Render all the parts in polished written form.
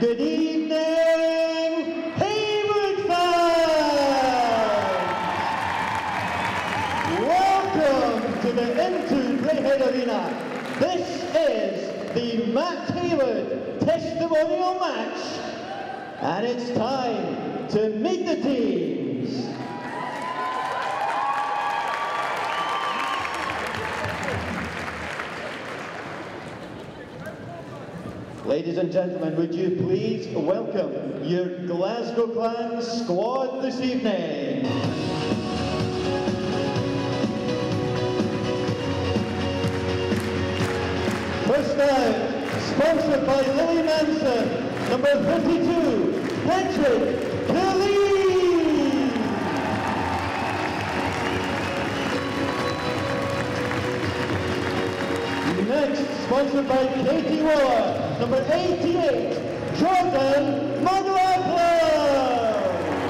Good evening, Hayward fans! Welcome to the Into Braehead Arena. This is the Matt Hayward testimonial match, and it's time to meet the teams. Ladies and gentlemen, would you please welcome your Glasgow Clan squad this evening. First out, sponsored by Lily Manson, number 52, Patrick Khalid. Next, sponsored by Katie Waller, number 88, Jordan McLaughlin.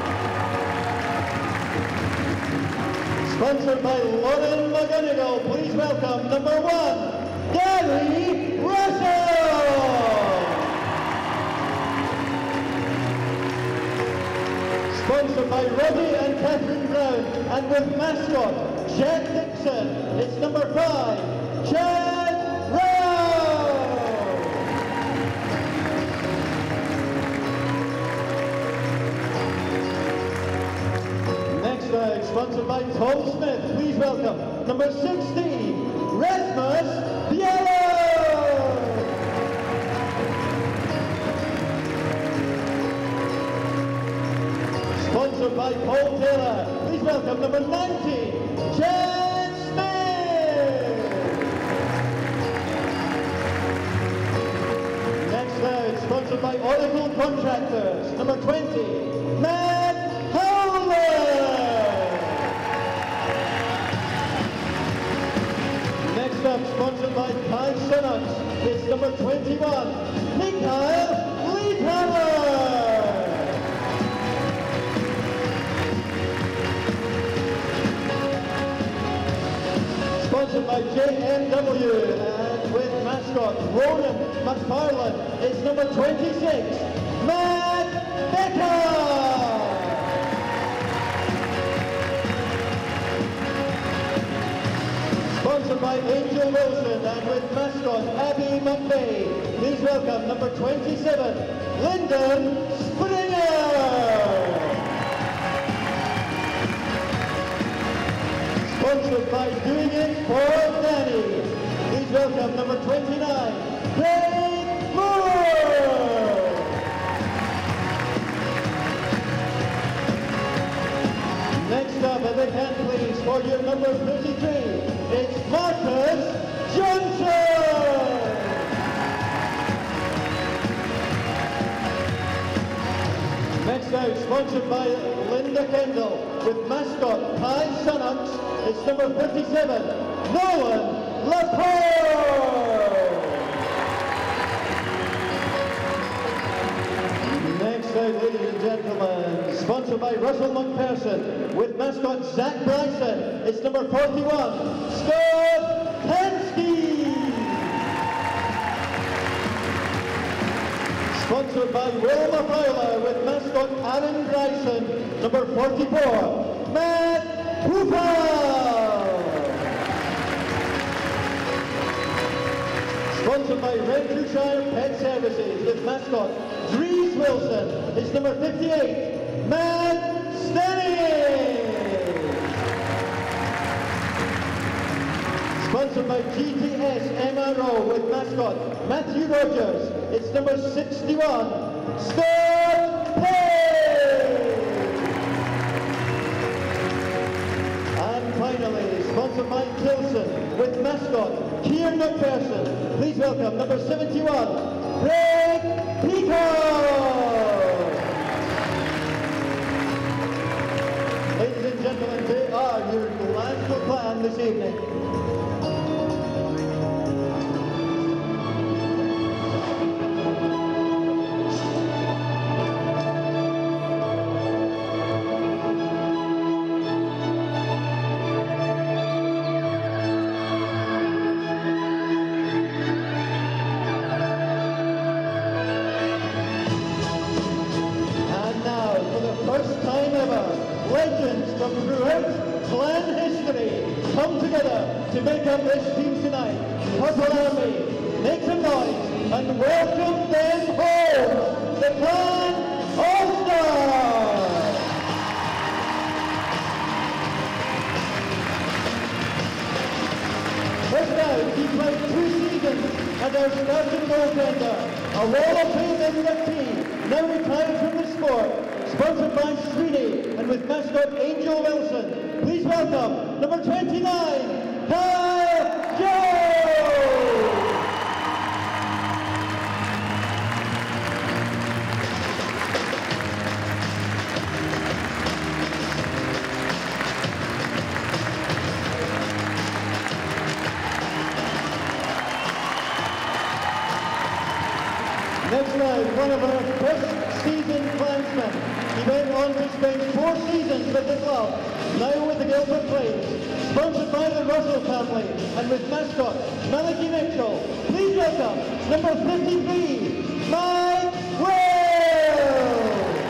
Sponsored by Lauren McGonigal, please welcome number 1, Gary Russell. Sponsored by Robbie and Catherine Brown, and with mascot Jack Dixon, it's number 5, Chad Rowe. Next round, sponsored by Tom Smith, please welcome number 16, Rasmus Bieler. Sponsored by Paul Taylor, please welcome number 19, Chad Smith. Next round, sponsored by Oracle Contractors, number 20, Matt Howland. Next up, sponsored by Kai Sunuts, it's number 21, Mikhail Liebhaber. Sponsored by JMW, and with mascot Ronan McFarlane, it's number 26, Matt Becker. Sponsored by Angel Wilson, and with mascot Abby McVeigh, please welcome number 27, Lyndon Springer. Sponsored by Doing It for Danny, please welcome number 29, Craig Moore. Next up, a big hand please for your number 33, it's Marcus Johnson. Next out, sponsored by Linda Kendall, with mascot Kai Sunuts, it's number 57, Nolan Laporte. Next out, ladies and gentlemen, sponsored by Russell McPherson, with mascot Zach Bryson, it's number 41, Scott Pensky. Sponsored by Wilma Fowler, with mascot Aaron Bryson, number 44, Matt Hooper. Sponsored by Renfrewshire Pet Services, with mascot Dries Wilson, it's number 58, Matt Stanley. Sponsored by GTS MRO, with mascot Matthew Rogers, it's number 61, Scott Page. And finally, sponsored by Tilson, with mascot Kieran McPherson, please welcome number 71, Craig Peacock. Ladies and gentlemen, they are your Glasgow Clan this evening. legends from throughout clan history come together to make up this team tonight. Purple Army, make some noise and welcome them home, the Clan All-Stars! First out, he played 2 seasons as our starting goaltender, a Wall of Fame inductee, now retired from the sport, sponsored by Sweeney and with mascot Angel Wilson. Please welcome number 29, Kyle Jones! Next round, one of our first season clansmen. He went on to spend 4 seasons with the club, now with the Guildford Flames, sponsored by the Russell family and with mascot Malachi Mitchell. Please welcome number 53, Mike Will!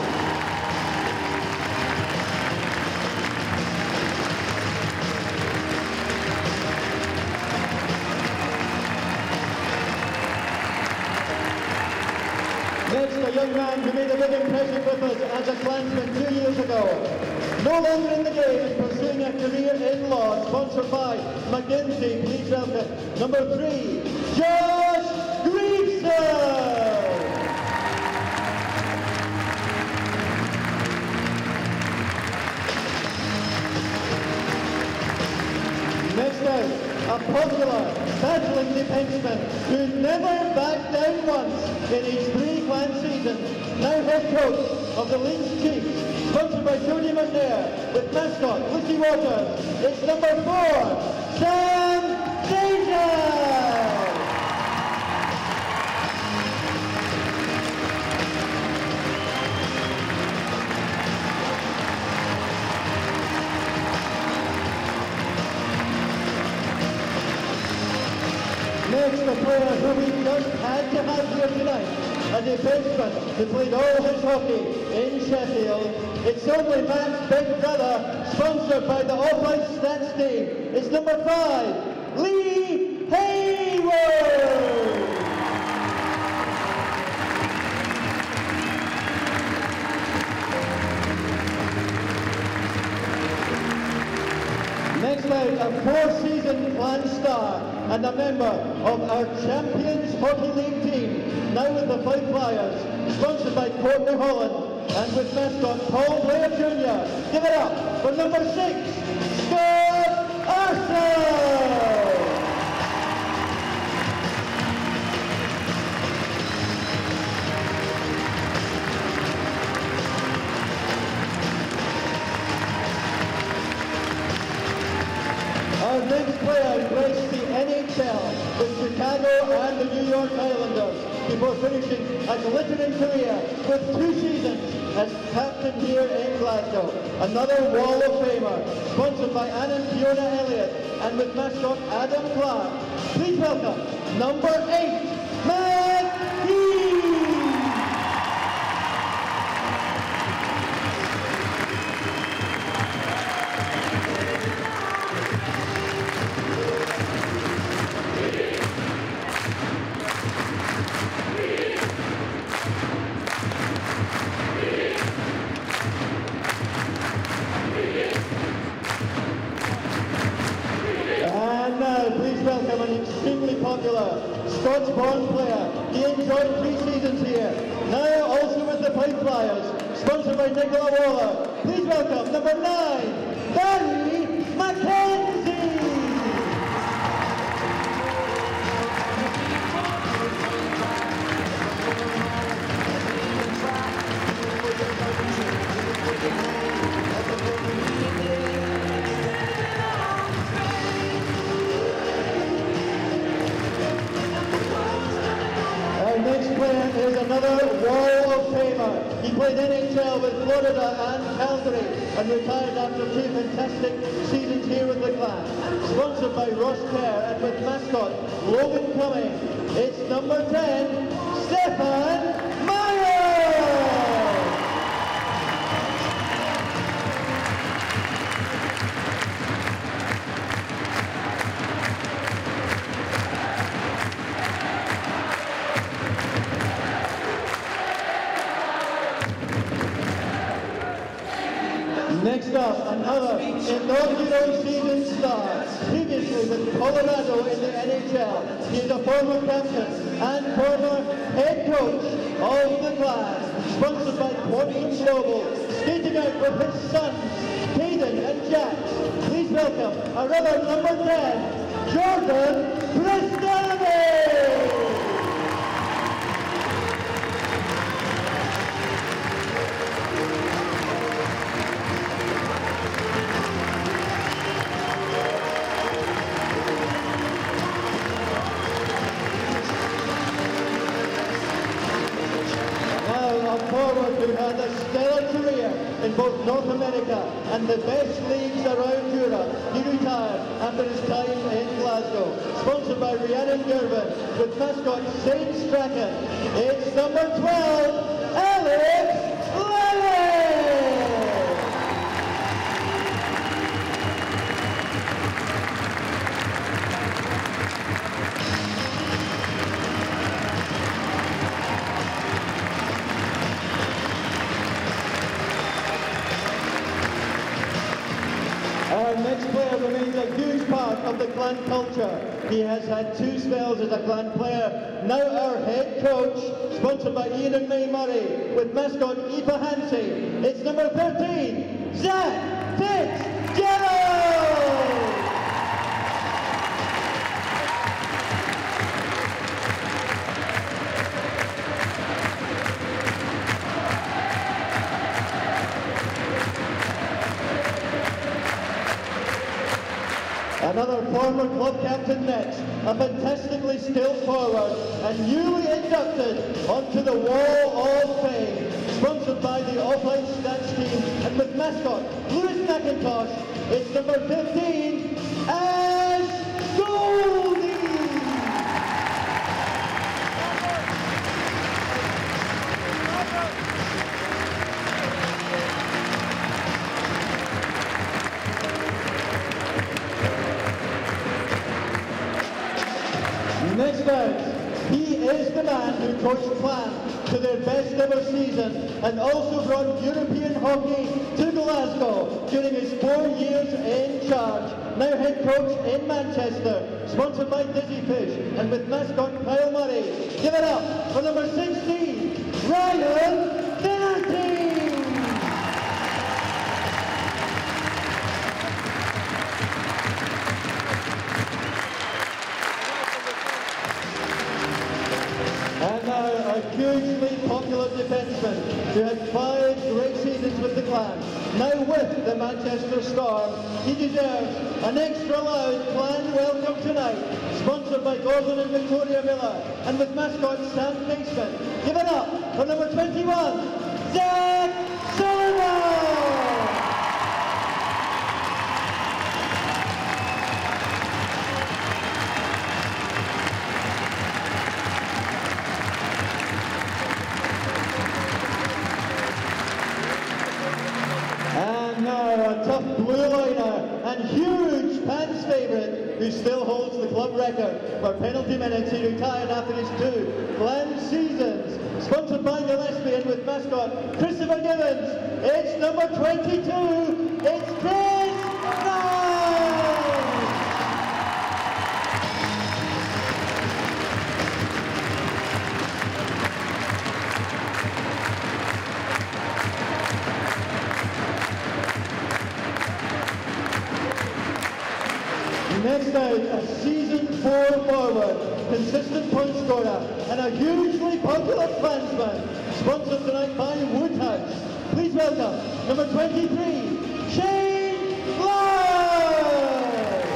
Next, a young man who made a big impression with us as a clansman 2 years ago. No longer in the game and pursuing a career in law, sponsored by McKinsey. Please welcome number 3, Josh Greason! Next out, a popular, battling defenseman who never backed down once in his 3 clan seasons, now head coach of the Leeds Chiefs, sponsored by Jody McNair, with mascot Lucy Waters. It's number 4, Sam Deja! Next, a player who we just had to have here tonight, a defenseman who played all his hockey in Sheffield. It's only Matt's big brother, sponsored by the All-White Stats team. It's number 5, Lee Hayward! Next out, a 4-season clan star and a member of our Champions Hockey League team, now with the Five Flyers, sponsored by Courtney Holland and with mascot Paul Blair Jr. Give it up for number 6, Scott Arthur! Our next player graced the NHL with Chicago and the New York Islanders before finishing a glittering career with 2 seasons as captain here in Glasgow. Another Wall of Famer, sponsored by Ann and Fiona Elliott and with mascot Adam Clark. Please welcome number 8, Matt Hughes! Welcome an extremely popular Scots-born player. He enjoyed 3 seasons here, now also with the Pipe Flyers, sponsored by Nicola Waller. Please welcome number 9, Barry McKenzie! Is another Wall of Famer. He played NHL with Florida and Calgary and retired after 2 fantastic seasons here with the clan. Sponsored by Ross Kerr and with mascot Logan Cumming. It's number 10, Stefan Meyer! Next up, another inaugural season star, previously with Colorado in the NHL. He is a former captain and former head coach of the Clan, sponsored by Quantum Global, skating out with his sons, Caden and Jack. Please welcome our other number 10, Jordan Prestani! Forward who had a stellar career in both North America and the best leagues around Europe. He retired after his time in Glasgow. Sponsored by Rhiannon Gervin with mascot Saint Strachan. It's number 12, Alex Lally! Our next player remains a huge part of the Clan culture. He has had 2 spells as a Clan player. Now our head coach, sponsored by Ian and May Murray, with mascot Aoife Hansie. It's number 13, Zach Fitzgerald! Another former club captain next, a fantastically skilled forward and newly inducted onto the Wall of Fame. Sponsored by the Offline Stats team and with mascot Lewis McIntosh, it's number 15, Ash Goldie! Next out, he is the man who coached Clan to their best ever season and also brought European hockey to Glasgow during his 4 years in charge. Now head coach in Manchester, sponsored by Dizzy Fish and with mascot Kyle Murray. Give it up for number 16, Ryan Finnerty! And now a hugely popular defenseman who had 5 great seasons with the Clan. Now with the Manchester Storm, he deserves an extra loud Clan welcome tonight. Sponsored by Gordon and Victoria Miller and with mascot Sam Casement. Give it up for number 21, Zach Sullivan! A tough blue liner and huge pants favourite who still holds the club record for penalty minutes. He retired after his 2 Clan seasons. Sponsored by the Lesbian with mascot Christopher Gibbons. It's number 22. It's Chris Knight! Next out, a season 4 forward, consistent point scorer, and a hugely popular Klansman, sponsored tonight by Woodhouse. Please welcome number 23, Shane Lyle!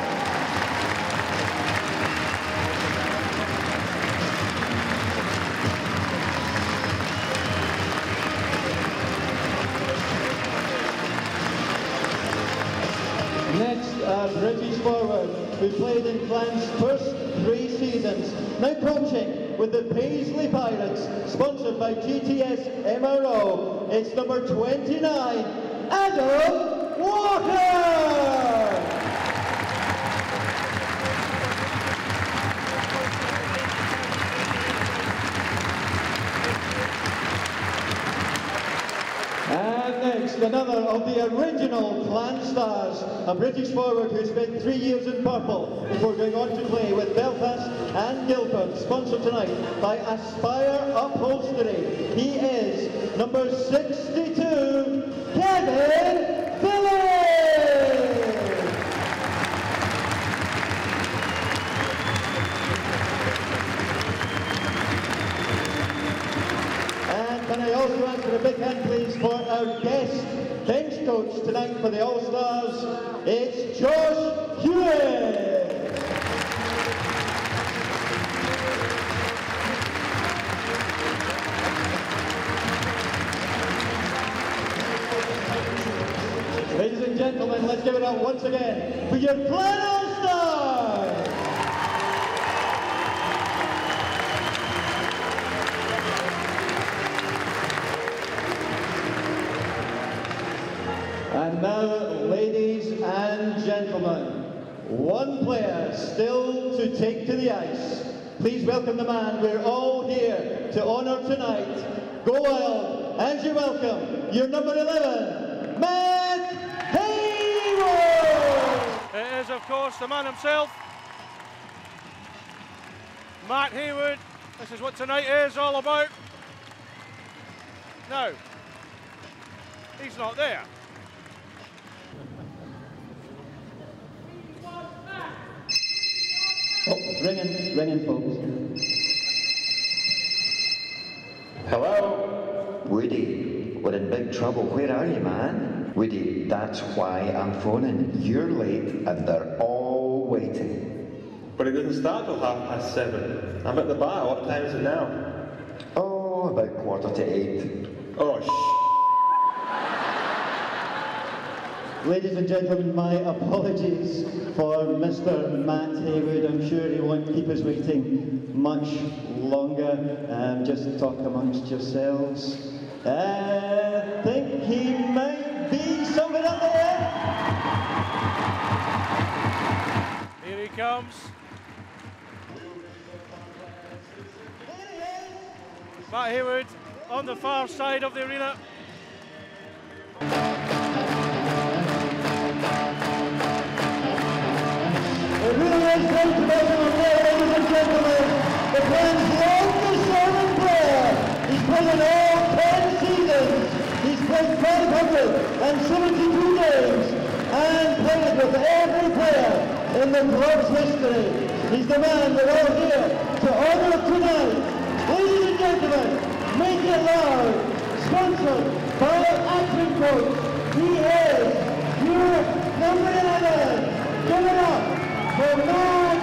Next, a British forward who played in Clan's first 3 seasons, now coaching with the Paisley Pirates, sponsored by GTS MRO. It's number 29, Adam Walker! And next, another of the original Clan Stars, a British forward who spent 3 years in purple before going on to play with Belfast and Guildford, sponsored tonight by Aspire Upholstery. He is number 62, Kevin Phillips! And can I also ask for a big hand please for our guest bench coach tonight for the All-Stars, it's Josh Hewitt! Ladies and gentlemen, let's give it up once again for your Clan All-Stars! And now, ladies and gentlemen, one player still to take to the ice. Please welcome the man we're all here to honour tonight. Go wild, and you welcome your number 11, Matt Hayward! It is, of course, the man himself, Matt Hayward. This is what tonight is all about. No, he's not there. Oh, ringing, folks. Hello? Woody, we're in big trouble. Where are you, man? Woody, that's why I'm phoning. You're late and they're all waiting. But it doesn't start till 7:30. I'm at the bar. What time is it now? Oh, about 7:45. Oh, Ladies and gentlemen, my apologies for Mr. Matt Hayward. I'm sure he won't keep us waiting much longer. Just talk amongst yourselves. I think he might be somewhere up there. Here he comes. Matt Hayward on the far side of the arena. It really is great to welcome him here, ladies and gentlemen. The Clan's longest serving player. He's played in all 10 seasons. He's played 572 games and played with every player in the club's history. He's the man we're all here to honour tonight. Ladies and gentlemen, make it loud. Sponsored by Acting Coach. He is your number 11. Give it up for Matt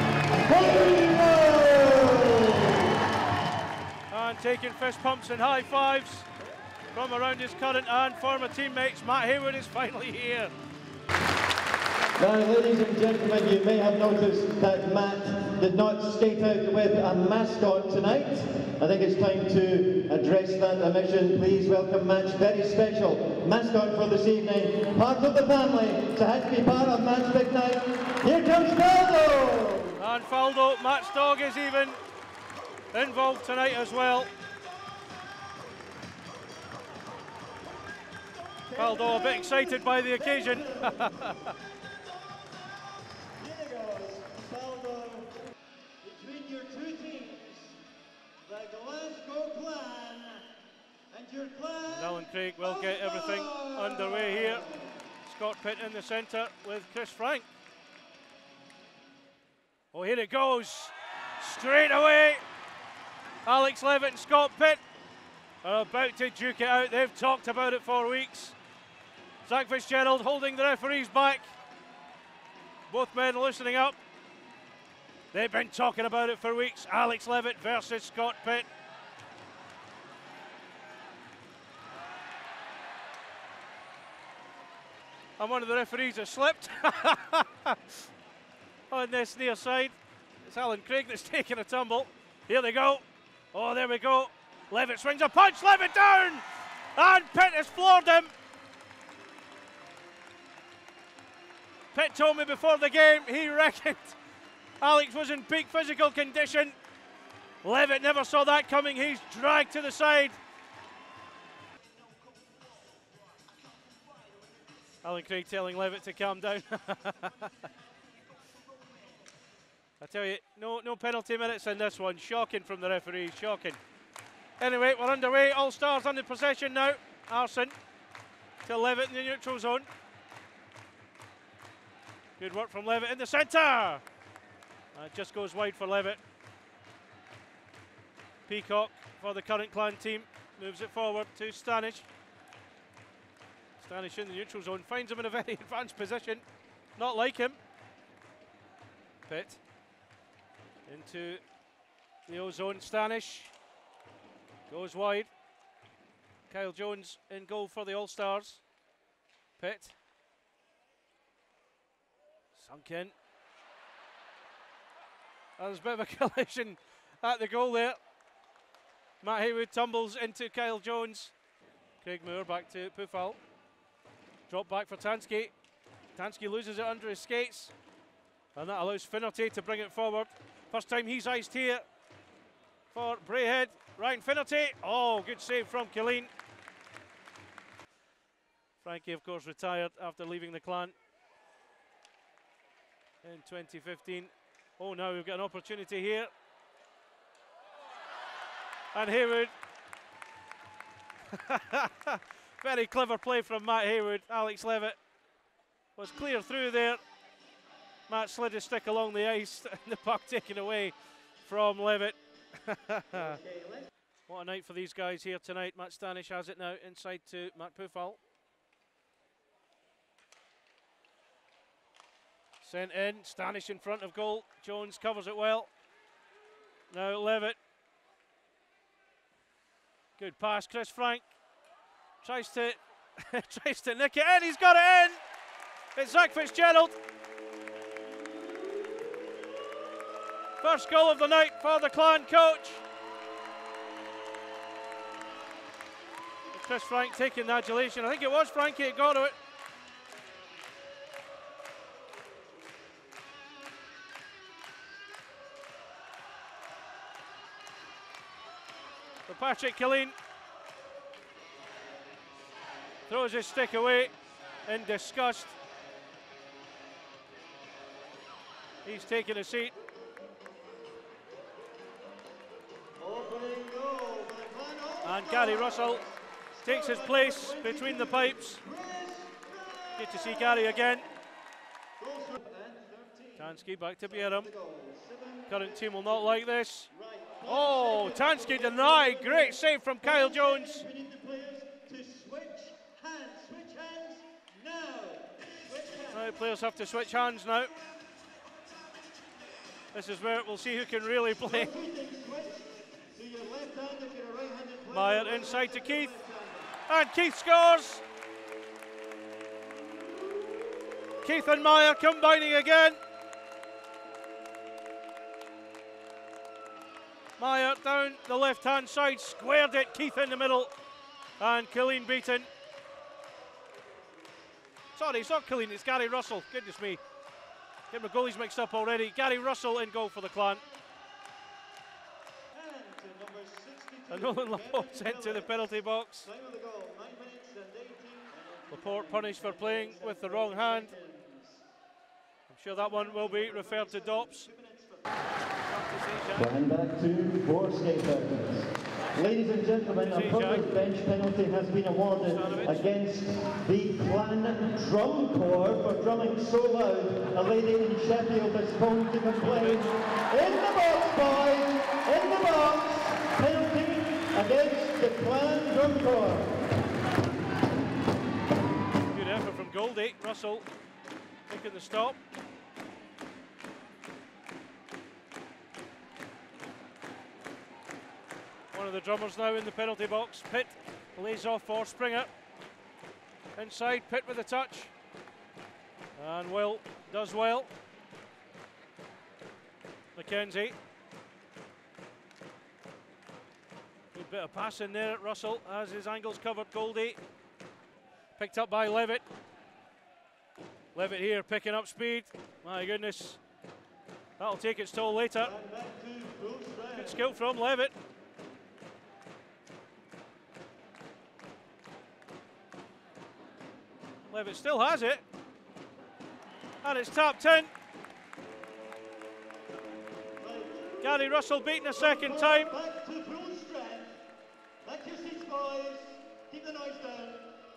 Hayward! And taking fist pumps and high fives from around his current and former teammates. Matt Hayward is finally here. Now, ladies and gentlemen, you may have noticed that Matt did not skate out with a mascot tonight. I think it's time to address that omission. Please welcome Matt's very special mascot for this evening, part of the family, to have to be part of Matt's big night. Here comes Faldo! And Faldo, Matt's dog, is even involved tonight as well. Faldo a bit excited by the occasion. Between your two teams, the Glasgow Clan and your Clan. Alan Craig will get everything underway here. Scott Pitt in the centre with Chris Frank. Oh, here it goes. Straight away. Alex Levitt and Scott Pitt are about to duke it out. They've talked about it for weeks. Zach Fitzgerald holding the referees back. Both men loosening up. They've been talking about it for weeks. Alex Levitt versus Scott Pitt. And one of the referees has slipped on this near side. It's Alan Craig that's taking a tumble. Here they go. Oh, there we go. Levitt swings a punch. Levitt down. And Pitt has floored him. Pitt told me before the game he reckoned Alex was in peak physical condition. Levitt never saw that coming. He's dragged to the side. Alan Craig telling Levitt to calm down. I tell you, no penalty minutes in this one. Shocking from the referee, shocking. Anyway, we're underway. All Stars under possession now. Arson to Levitt in the neutral zone. Good work from Levitt in the centre. It just goes wide for Levitt. Peacock for the current Clan team moves it forward to Stanish. Stanish in the neutral zone, finds him in a very advanced position. Not like him. Pitt into the O-zone. Stanish goes wide. Kyle Jones in goal for the All-Stars. Pitt sunk in. There's a bit of a collision at the goal there. Matt Haywood tumbles into Kyle Jones. Craig Moore back to Pufal. Drop back for Tansky. Tansky loses it under his skates. And that allows Finnerty to bring it forward. First time he's iced here for Braehead. Ryan Finnerty. Oh, good save from Killeen. Frankie, of course, retired after leaving the Clan in 2015. Oh, now we've got an opportunity here. And Haywood. Very clever play from Matt Haywood. Alex Levitt was clear through there. Matt slid his stick along the ice and the puck taken away from Levitt. What a night for these guys here tonight. Matt Stanish has it now inside to Matt Pufal. Sent in, Stanish in front of goal. Jones covers it well. Now Levitt. Good pass, Chris Frank. Tries to nick it in, he's got it in! It's Zach Fitzgerald. First goal of the night for the Clan coach. Chris Frank taking the adulation. I think it was Frankie that got to it. But Patrick Killeen throws his stick away in disgust. He's taking a seat. And Gary Russell takes his place between the pipes. Good to see Gary again. Tansky back to Bieram. Current team will not like this. Oh, Tansky denied. Great save from Kyle Jones. Right, players have to switch hands now. This is where we'll see who can really play. Meyer inside to Keith. And Keith scores. Keith and Meyer combining again. Meyer down the left-hand side, squared it. Keith in the middle. And Killeen beaten. Sorry, it's not Killeen, it's Gary Russell. Goodness me. Get my goalies mixed up already. Gary Russell in goal for the Clan. And Nolan Laporte sent to the penalty box. Laporte punished for playing with the wrong hand. I'm sure that one will be referred to Dops. Going back to 4 skaters. Ladies and gentlemen, a public bench penalty has been awarded against the Clan Drum Corps for drumming so loud. A lady in Sheffield has phoned to complain. In the box, boys! In the box! Penalty against the Clan Drum Corps. Good effort from Goldie. Russell making the stop. One of the drummers now in the penalty box. Pitt lays off for Springer. Inside, Pitt with a touch. And Will does well. McKenzie. Good bit of pass in there at Russell as his angle's covered. Goldie. Picked up by Levitt. Levitt here picking up speed. My goodness. That'll take its toll later. Good skill from Levitt. Levitt still has it. And it's tapped in. Gary Russell beaten a second time. Back to full strength. Back your seats, boys. Keep the noise down.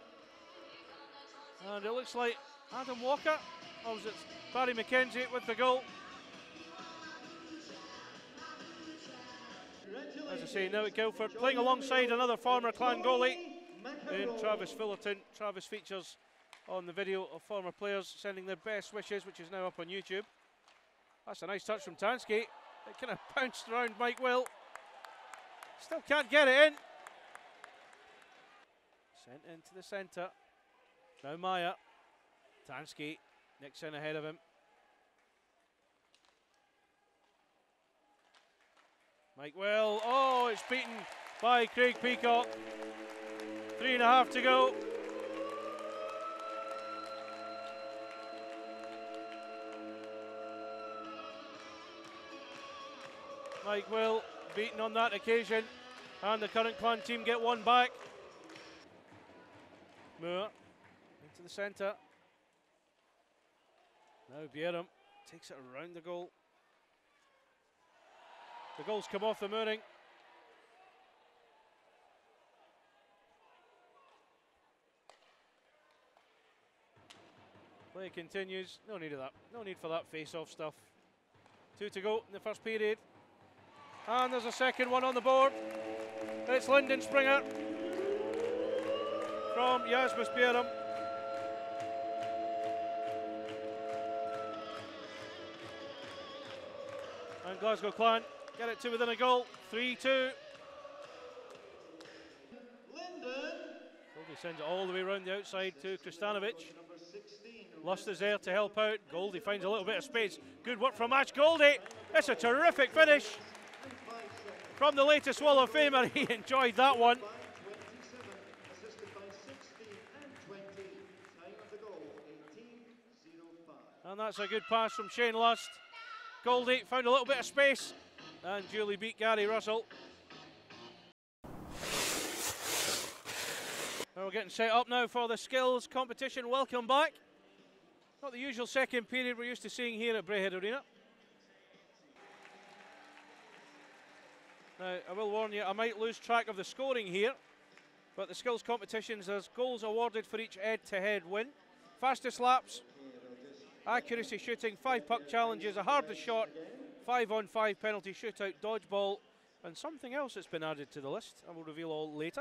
And it looks like Adam Walker, or was it Barry McKenzie with the goal? As I say, now at Guildford, playing alongside another former Clan goalie in Travis Fullerton. Travis features on the video of former players sending their best wishes, which is now up on YouTube. That's a nice touch from Tansky. It kind of bounced around Mike Will. Still can't get it in. Sent into the centre. Now Maya. Tansky, Nixon ahead of him. Mike Will, oh, it's beaten by Craig Peacock. 3.5 to go. Mike Will beaten on that occasion, and the current Clan team get one back. Moore into the centre. Now Bieram takes it around the goal. The goals come off the mooring. Play continues. No need of that. No need for that face-off stuff. 2 to go in the first period. And there's a second one on the board. It's Lyndon Springer from Yasmus Bieram. And Glasgow Clan get it to within a goal. 3-2. Goldie sends it all the way around the outside to Kristanovic. Lust is there to help out. Goldie finds a little bit of space. Good work from Ash Goldie. It's a terrific finish from the latest Wall of Famer. He enjoyed that one. And that's a good pass from Shane Lust. Goldie found a little bit of space and duly beat Gary Russell. We're getting set up now for the skills competition. Welcome back. Not the usual second period we're used to seeing here at Braehead Arena. Now, I will warn you, I might lose track of the scoring here, but the skills competitions, there's goals awarded for each head-to-head win. Fastest laps, accuracy shooting, 5 puck challenges, a hardest shot, 5-on-5 penalty shootout, dodgeball, and something else that's been added to the list. I will reveal all later.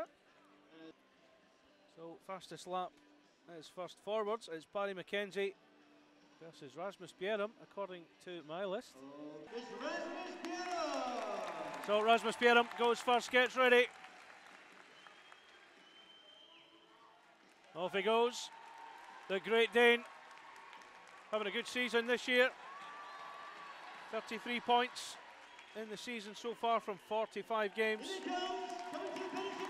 So, fastest lap is first forwards. It's Barry McKenzie versus Rasmus Bieram, according to my list. It's Rasmus Bieram. So Rasmus Bieram goes first, gets ready. Off he goes. The Great Dane having a good season this year. 33 points in the season so far from 45 games. Here he comes, coming to the finishing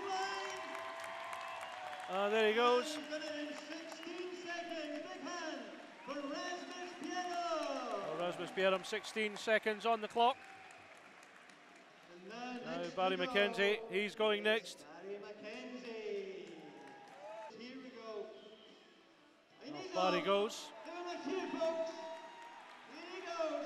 line. There he goes. And he's done it in 16 seconds. Big hand for Rasmus Bieram. Rasmus Bieram, 16 seconds on the clock. Now Barry McKenzie, he's going next. Barry McKenzie. Here we go. And he's Barry off. goes. Give him a cheer, folks. Here he goes.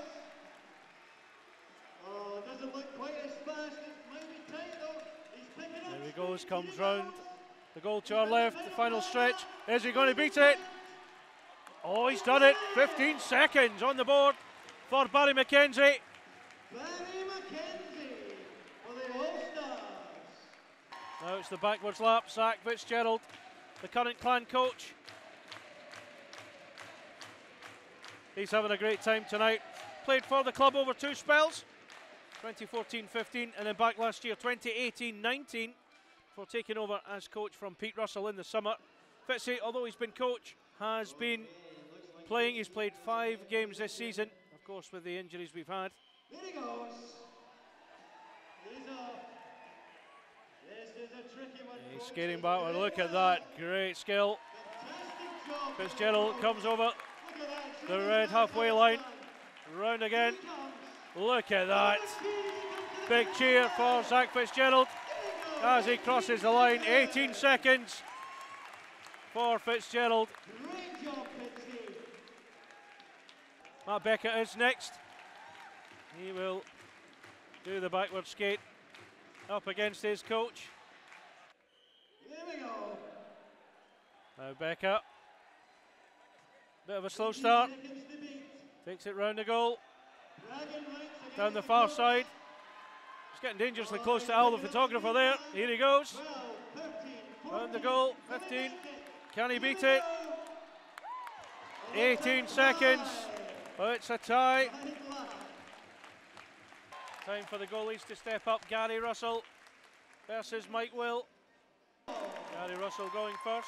Oh, doesn't look quite as fast. It might be tight though. He's picking up. There he goes, speed. comes Here he round. goes. The goal to our left, the final stretch. Is he going to beat it? Oh, he's done it. 15 seconds on the board for Barry McKenzie. Barry McKenzie for the All-Stars. Now it's the backwards lap. Zach Fitzgerald, the current Clan coach. He's having a great time tonight. Played for the club over 2 spells, 2014-15, and then back last year, 2018-19, for taking over as coach from Pete Russell in the summer. Fitzy, although he's been coach, has been playing. He's played 5 games this season, of course, with the injuries we've had. There he goes. He's off. This is a tricky one. He's folks. skating backward. Look at that. Great skill. Fantastic job. Fitzgerald comes over Look at that. the red halfway line. Round again. Here he comes. Look at that. Big cheer for Zach Fitzgerald as he crosses the line. 18 seconds for Fitzgerald. Great Matt Beckett is next. He will do the backward skate up against his coach. Here we go. Now Beckett. Bit of a slow start. Takes it round the goal. Down the far side. He's getting dangerously close to Al, the photographer there. Here he goes. Round the goal. 15. Can he beat it? 18 seconds. Oh, it's a tie. Time for the goalies to step up. Gary Russell versus Mike Will. Gary Russell going first.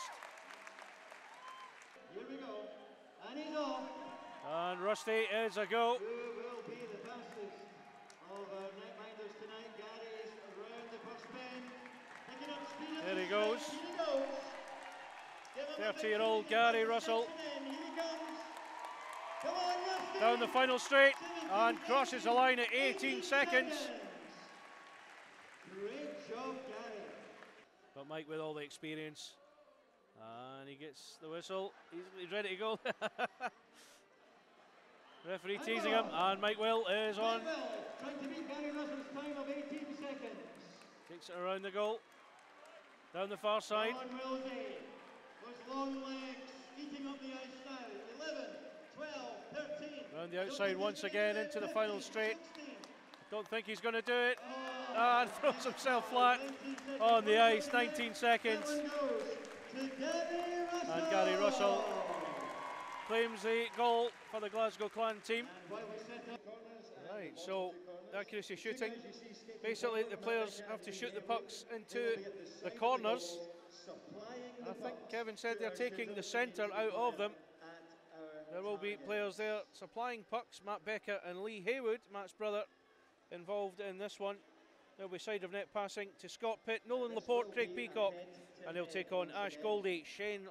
Here we go. And he's off. And Rusty is a go. Who will be the fastest of our netminders tonight? Gary is around the first bend. Picking up speed. There he goes. Here he goes. 30-year-old Gary Russell. Here he comes. Come on, Rusty. Down the final straight and crosses the line at 18 seconds. Great job, Gary. But Mike with all the experience. And he gets the whistle. He's ready to go. Referee teasing him, and Mike Will is on. Trying to beat Gary Russell's time of 18 seconds. Takes it around the goal. Down the far side. On Wilsey. Those long legs eating up the ice now. 11, 12, 13. Round the outside once again into the final straight. Don't think he's going to do it. And throws himself flat on the ice. 19 seconds. And Gary Russell claims the goal for the Glasgow Clan team. Right, so accuracy shooting. Basically, the players have to shoot the pucks into the corners. I think Kevin said they're taking the centre out of them. There will be players there supplying pucks. Matt Beckett and Lee Haywood, Matt's brother, involved in this one. They'll be side of net passing to Scott Pitt, Nolan Laporte, Craig Peacock, and they'll take on Ash Goldie,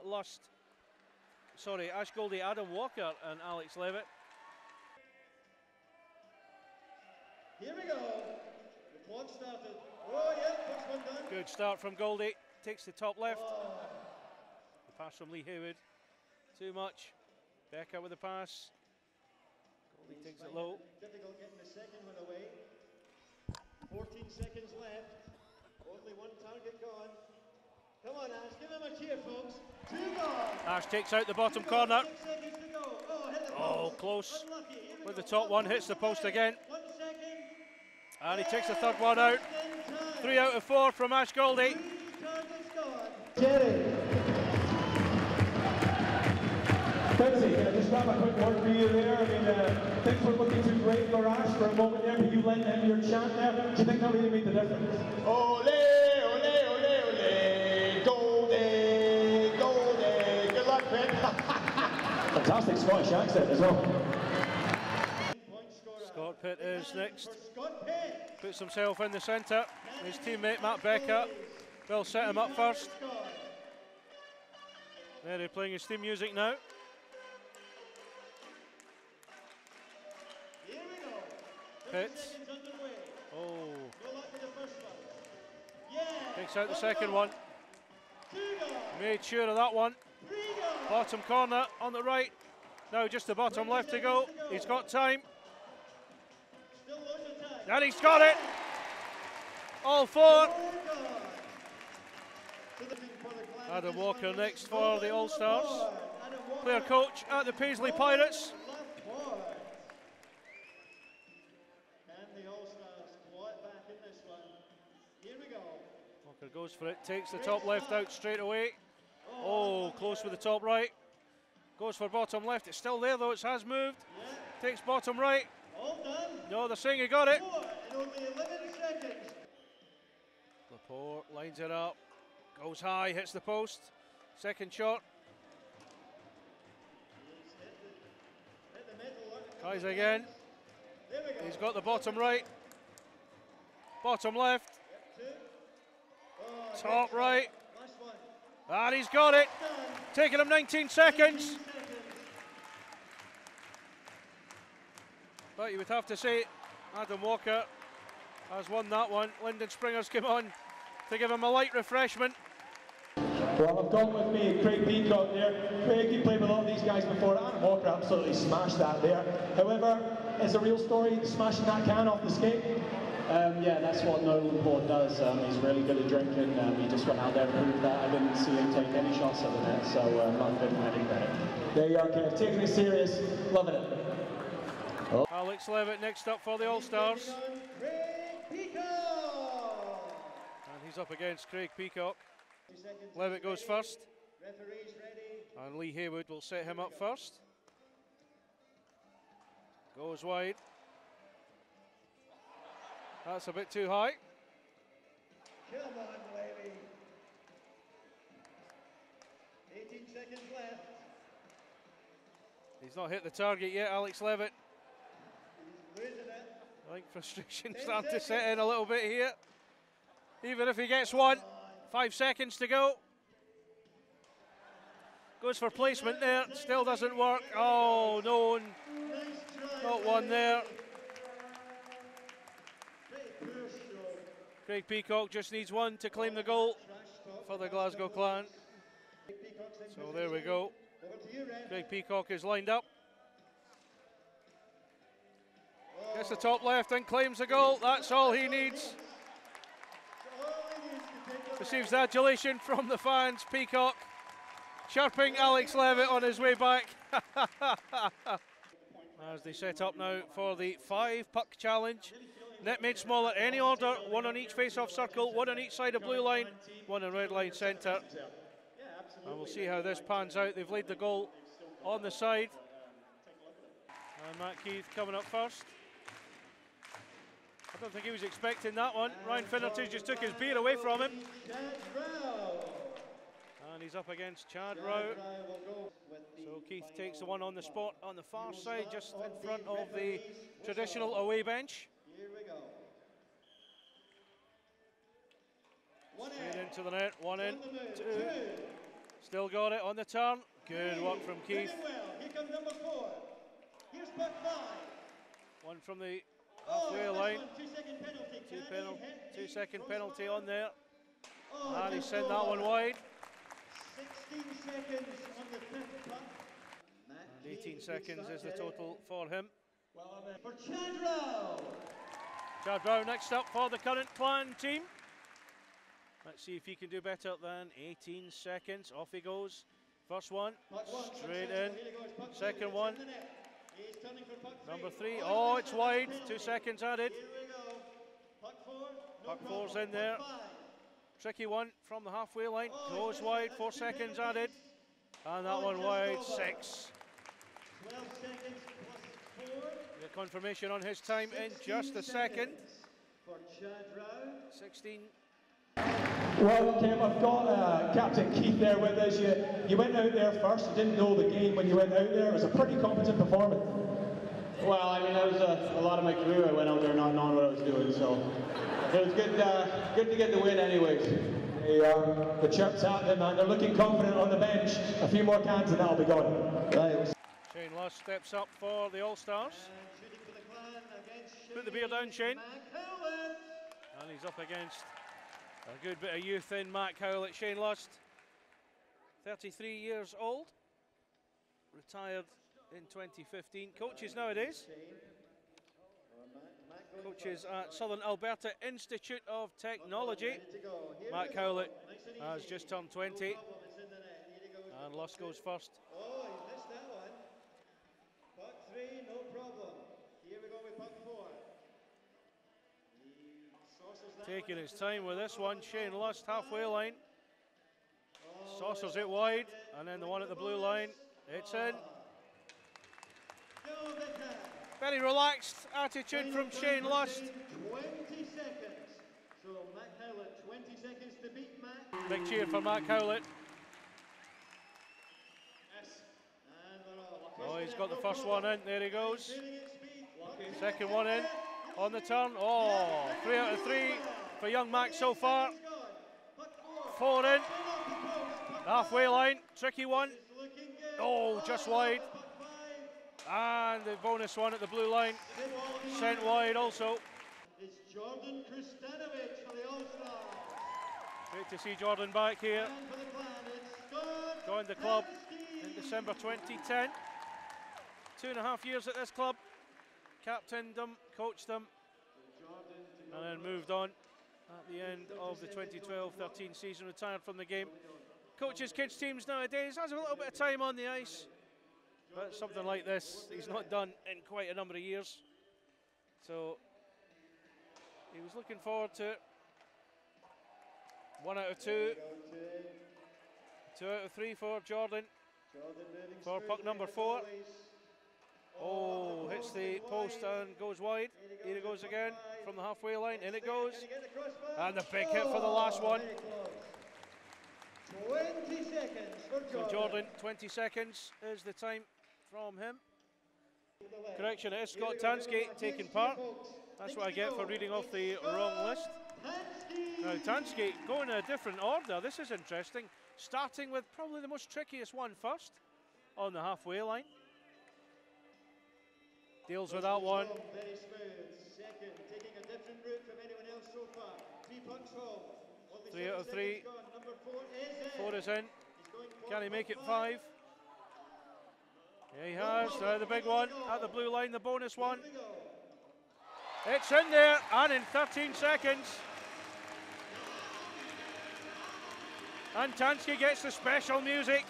Ash Goldie, Adam Walker, and Alex Levitt. Here we go. The clock started. Oh yeah, first one done. Good start from Goldie. Takes the top left. The pass from Lee Haywood. Too much. Becker with the pass. Goldie takes it low. Difficult getting the second one away. 14 seconds left. Only one target gone. Come on, Ash, give him a cheer, folks. 2 gone. Ash takes out the bottom corner. 6 seconds to go. Oh, hit the Oh, post. close. Unlucky. Here we With go. the top one, hits the post again. 1 second. And he takes the third one out. 3 out of 4 from Ash Goldie. 3 targets gone. Jerry. Quincy, can I just grab a quick word for you there? I mean, things were looking too great for Ash for a moment there, but you lent him your chant there. Do you think that really made the difference? Ole, ole, ole, ole, Goldie, Goldie. Good luck, Ben. Fantastic Scottish accent as well. Scott Pitt is next. Scott Pitt. Puts himself in the centre. His teammate Matt Becker will set him up first. There they're playing his theme music now. Here we go. Pitts. Oh, No luck with the first one. Yeah. takes out the second one. 2 gone. Made sure of that one. 3 gone. Bottom corner on the right. Now just the bottom left to go. He's got time. Still loads of time. And he's got it. All 4. 4 gone. Adam Walker next for the All-Stars. Adam Walker. Player coach at the Paisley Pirates. Left forward. And the All-Stars claw it back in this one. Here we go. Walker goes for it, takes the top left out straight away. Oh, close with the top right. Goes for bottom left. It's still there though, it has moved. Takes bottom right. All done. No, they're saying he got it. 4 in only 11 seconds. Laporte lines it up. Goes high, hits the post. Second shot. Hit the middle. Tries again. There we go. He's got the bottom right. Bottom left. 2. Oh, Top right. last one. And he's got it. Done. Taking him 19 seconds. 19 seconds. But you would have to say Adam Walker has won that one. Lyndon Springer's come on to give him a light refreshment. Well, I've got with me Craig Peacock there. Craig, you played with a lot of these guys before. Adam Walker absolutely smashed that there. However, is a real story smashing that can off the skate? Yeah, that's what Nolan Port does. He's really good at drinking. He just went out there and proved that. I didn't see him take any shots at the net, so not good any better. There you are, Kev. Taking it serious. Loving it. Oh. Alex Levitt next up for the All-Stars. Craig Peacock. And he's up against Craig Peacock. Levitt goes first. Referees ready. And Lee Haywood will set him up first. Goes wide. That's a bit too high. Come on, Levy. 18 seconds left. He's not hit the target yet, Alex Levitt. He's losing it. I think frustration's starting to set in a little bit here. Even if he gets one, 5 seconds to go. Goes for placement there, still doesn't work. Oh, no, not one there. Craig Peacock just needs one to claim the goal for the Glasgow Clan. So there we go. Craig Peacock is lined up. Gets the top left and claims the goal. That's all he needs. Receives the adulation from the fans. Peacock chirping Alex Levitt on his way back. As they set up now for the 5-puck challenge. Net made smaller, any order, one on each face-off circle, one on each side of blue line, one on red line centre. And we'll see how this pans out. They've laid the goal on the side. And Matt Keith coming up first. I don't think he was expecting that one. Ryan Finnerty just took his beer away from him. And he's up against Chad Rowe. So Keith takes the one on the spot on the far side, just in front of the traditional away bench. Here we go. Straight into the net, one in, two. Still got it on the turn. Good work from Keith. Well. Here comes number 4. Here's puck 5. One from the halfway line. 2-second penalty. 2-second penalty on there. Oh, And he sent that one wide. 16 seconds on the 5th puck. And 18 seconds is the total for him. For Chad Rowe. Chad Rowe next up for the current Clan team. Let's see if he can do better than 18 seconds. Off he goes. First one, straight in. Second one, number 3. Oh, it's wide. 2 seconds added. Puck 4's in there. Tricky one from the halfway line. Goes wide. 4 seconds added. And that one wide. 6. 12 seconds plus 4. The confirmation on his time in just a second. For Chad Rowe. 16. Well, Kev, I've got Captain Keith there with us. You went out there first. You didn't know the game when you went out there. It was a pretty competent performance. Well, I mean, that was a lot of my career. I went out there not knowing what I was doing, so it was good to get the win anyways. The chirp's happening, man. They're looking confident on the bench. A few more cans and that'll be gone. Right. Shane Lush steps up for the All-Stars. Put the beer down, Shane. And he's up against a good bit of youth in Mac Howlett. Shane Lust, 33 years old, retired in 2015. Coaches nowadays. Coaches at Southern Alberta Institute of Technology. Mac Howlett has just turned 20. And Lust goes first. Oh, he missed that one. Puck 3, no problem. Here we go with puck 4. Taking his time with this one. Shane Lust, halfway line. Saucers it wide, and then the one at the blue line. It's in. Very relaxed attitude from Shane Lust. 20 seconds. So Mac Howlett, 20 seconds to beat Mac. Big cheer for Mac Howlett. Oh, he's got the first one in. There he goes. Second one in. On the turn. Oh, 3 out of 3 for young Mac so far. 4 in. Halfway line. Tricky one. Oh, just wide. And the bonus one at the blue line. Sent wide also. It's Jordan Kristanovic for the All-Stars. Great to see Jordan back here. And for the clan, it's Scott Joined the club Tansky. in December 2010. 2.5 years at this club. Captained them, coached them, and then moved on at the end of the 2012-13 season, retired from the game. Coaches kids teams nowadays, has a little bit of time on the ice, but something like this he's not done in quite a number of years. So he was looking forward to it. 1 out of 2. 2 out of 3 for Jordan. For puck number 4. Oh, hits the post and goes wide. Here it goes again from the halfway line. In it goes. And the big hit for the last one. 20 seconds for Jordan. So Jordan, 20 seconds is the time from him. Correction, it is Scott Tansky taking part. That's what I get for reading off the wrong list. Now Tansky going in a different order. This is interesting. Starting with probably the most trickiest one first on the halfway line. Deals with that one. Very smooth. Second, taking a different route from anyone else so far. 3 pucks home. Only 3 out of 3. gone. Number 4 is in. 4 is in. He's going Can he make it 5? Yeah, he has. The big one at the blue line, the bonus one. Here we go. It's in there, and in 13 seconds. And Tansky gets the special music.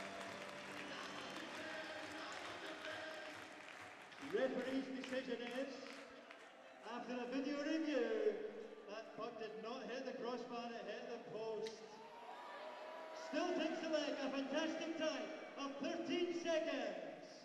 Referee's decision is, after a video review, that puck did not hit the crossbar, it hit the post. Still takes the leg, a fantastic time of 13 seconds.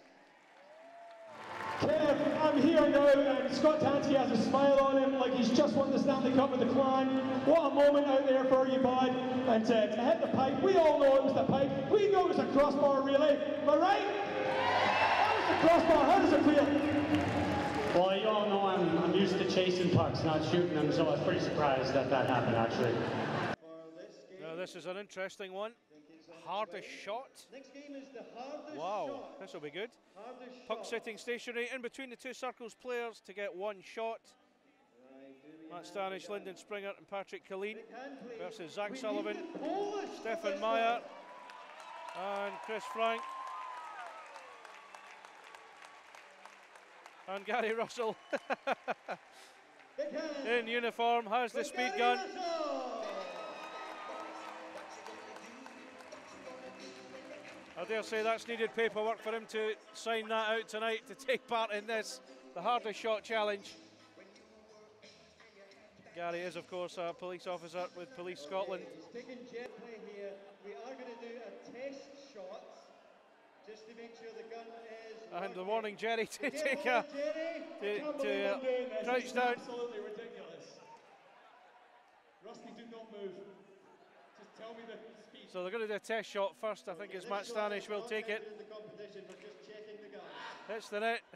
Kev, I'm here now, and Scott Tansky has a smile on him like he's just won the Stanley Cup with the clan. What a moment out there for you, bud. And to hit the pipe, we all know it was the pipe. We know it was a crossbar, really. Am I right? That was the crossbar. How does it feel? Well, you all know I'm used to chasing pucks, not shooting them, so I was pretty surprised that happened, actually. Now this is an interesting one. Hardest shot. Next game is the hardest Wow, shot. this will be good. Hardest Puck shot. sitting stationary in between the 2 circles players to get 1 shot. Matt Stanish, Lyndon Springer and Patrick Killeen versus Zach Sullivan, Stefan Meyer and Chris Frank. And Gary Russell in uniform has the speed gun. I dare say that's needed paperwork for him to sign that out tonight to take part in this, the hardest shot challenge. Gary is, of course, a police officer with Police Scotland. He's taking jet play here. We are going to do a test shot just to make sure the gun is. And the warning Jerry to Get take hold, a Jerry. to crouch down. Absolutely ridiculous. Rusty, do not move. Just tell me the speed. So they're going to do a test shot first. I think it's Matt Stanish will take it. In the competition, we're just checking the gun. Hits the net.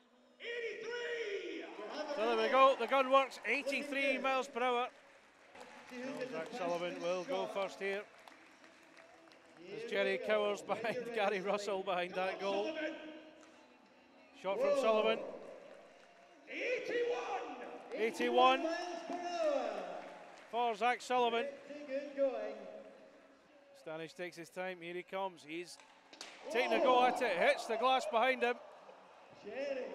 83! So there we go. The gun works 83 miles per hour. See who gets the Zach best Sullivan will go shot. first here. Here As Jerry we go. cowers behind Gary Russell behind that goal. Shot from Sullivan. 81! 81 miles per hour. for Zach Sullivan. Pretty good going. Stanish takes his time. Here he comes. He's taking a go at it. Hits the glass behind him. Jerry.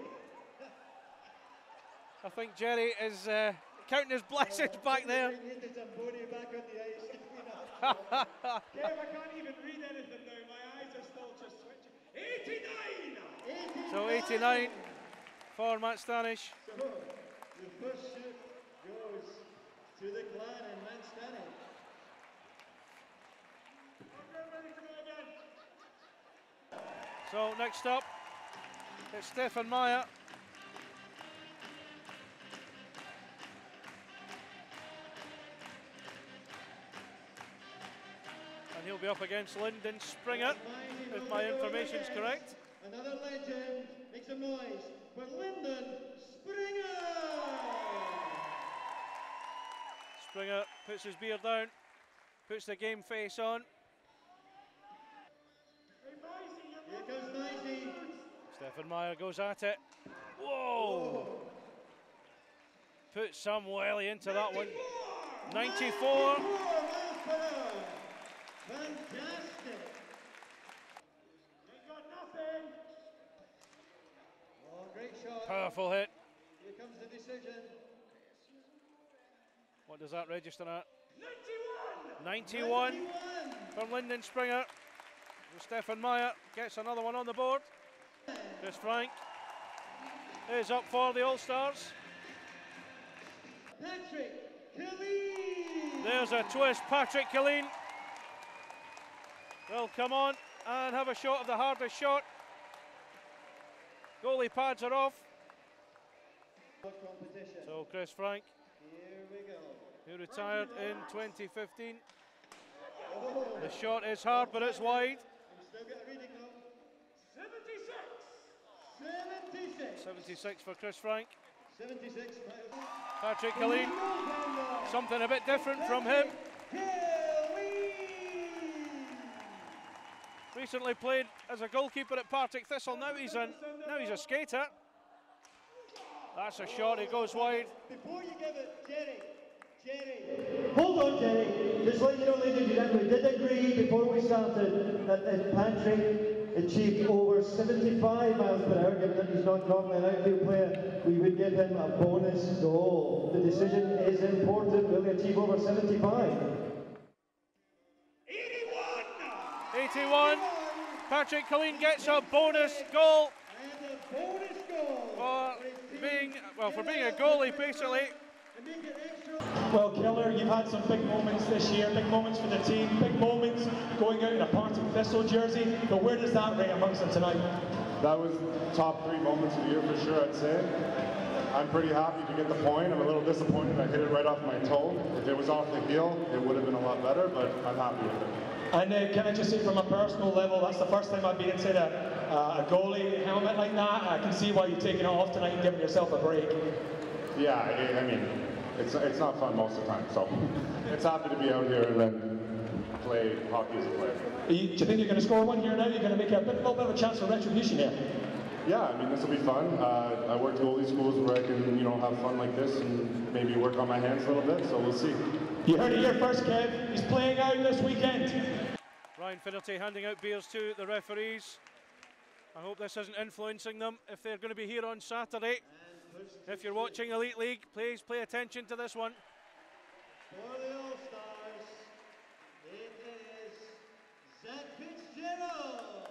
I think Jerry is counting his blessings back there. Bring the Zamboni back on the ice. Kev, I can't even read anything now. My eyes are still just switching. 89! So 89 for Matt Stanish. So the first shoot goes to the clan and Matt Stanish. So next up, it's Stefan Meyer. And he'll be up against Lyndon Springer, if my information is correct. Another legend makes some noise for Lyndon Springer. Springer puts his beard down, puts the game face on. Here comes Nicey. Stefan Meyer goes at it. Whoa! Puts some welly into that one. 94 Emperor. Fantastic. Ain't got nothing. Oh, great shot. Powerful hit. Here comes the decision. What does that register at? 91. 91 from Lyndon Springer. Stefan Meyer gets another one on the board. Chris Frank is up for the All-Stars. Patrick Killeen. There's a twist. Patrick Killeen will come on and have a shot of the hardest shot. Goalie pads are off. Competition. So Chris Frank, Here we go. who retired in 2015. The shot is hard, but it's wide. We still got a reading now. 76. 76. 76 for Chris Frank. 76. Patrick Killeen, something a bit different from him. Recently played as a goalkeeper at Partick Thistle. Now he's a skater. That's a shot. It goes wide. Before you give it, Jerry. Hold on, Jerry. Just let you know, ladies and gentlemen, we did agree before we started that Patrick achieved over 75 miles per hour, given that he's not normally an outfield player. We would give him a bonus goal. The decision is important. Will he achieve over 75? 81. Patrick Killeen gets a bonus goal And a bonus goal for being a goalie, basically. Well, Keller, you've had some big moments this year, big moments for the team, big moments going out in a Partick Thistle jersey, but where does that rate amongst them tonight? That was top 3 moments of the year for sure, I'd say. I'm pretty happy to get the point. I'm a little disappointed I hit it right off my toe. If it was off the heel, it would have been a lot better, but I'm happy with it. And can I just say from a personal level, that's the first time I've been inside a goalie helmet like that. I can see why you're taking it off tonight and giving yourself a break. Yeah, I mean, it's not fun most of the time, so it's happy to be out here and then play hockey as a player. Do you think you're going to score one here now? You're going to make a little bit of a chance for retribution here? Yeah, I mean, this will be fun. I work goalie schools where I can, have fun like this and maybe work on my hands a little bit, so we'll see. You heard it here first, Kev. He's playing out this weekend. Ryan Finnerty handing out beers to the referees. I hope this isn't influencing them if they're going to be here on Saturday. If you're watching Elite League, please pay attention to this one. For the All-Stars, it is Zach Fitzgerald.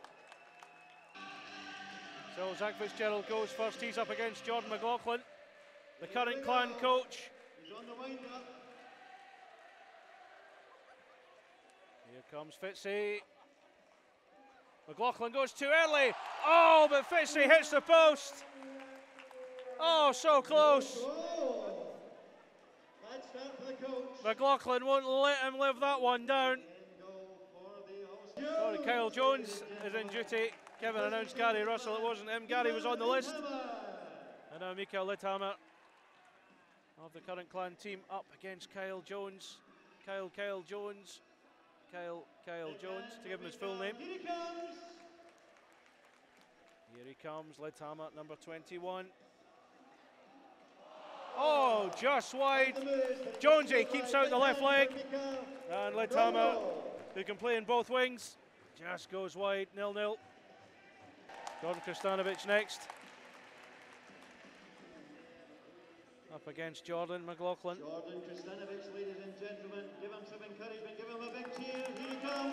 So Zach Fitzgerald goes first. He's up against Jordan McLaughlin, the current Clan coach. He's on the wind-up. Here comes Fitzy. McLaughlin goes too early. Oh, but Fitzy hits the post. Oh, so close. Oh, bad start for the coach. McLaughlin won't let him live that one down. Sorry, Kyle Jones is in duty. Kevin announced Gary Russell. It wasn't him. Gary was on the list. And now Mikael Litthammer of the current Clan team up against Kyle Jones. Kyle Jones. Kyle Jones, to give him his full name. Here he comes. Here he comes, Litthammer, number 21. Oh, just wide. Jonesy keeps out the left leg. And Litthammer, who can play in both wings, just goes wide, 0-0. Jordan Kristanovic next. Up against Jordan McLaughlin. Jordan Kristanovic, ladies and gentlemen, give him some encouragement, give him a big cheer. Here he comes.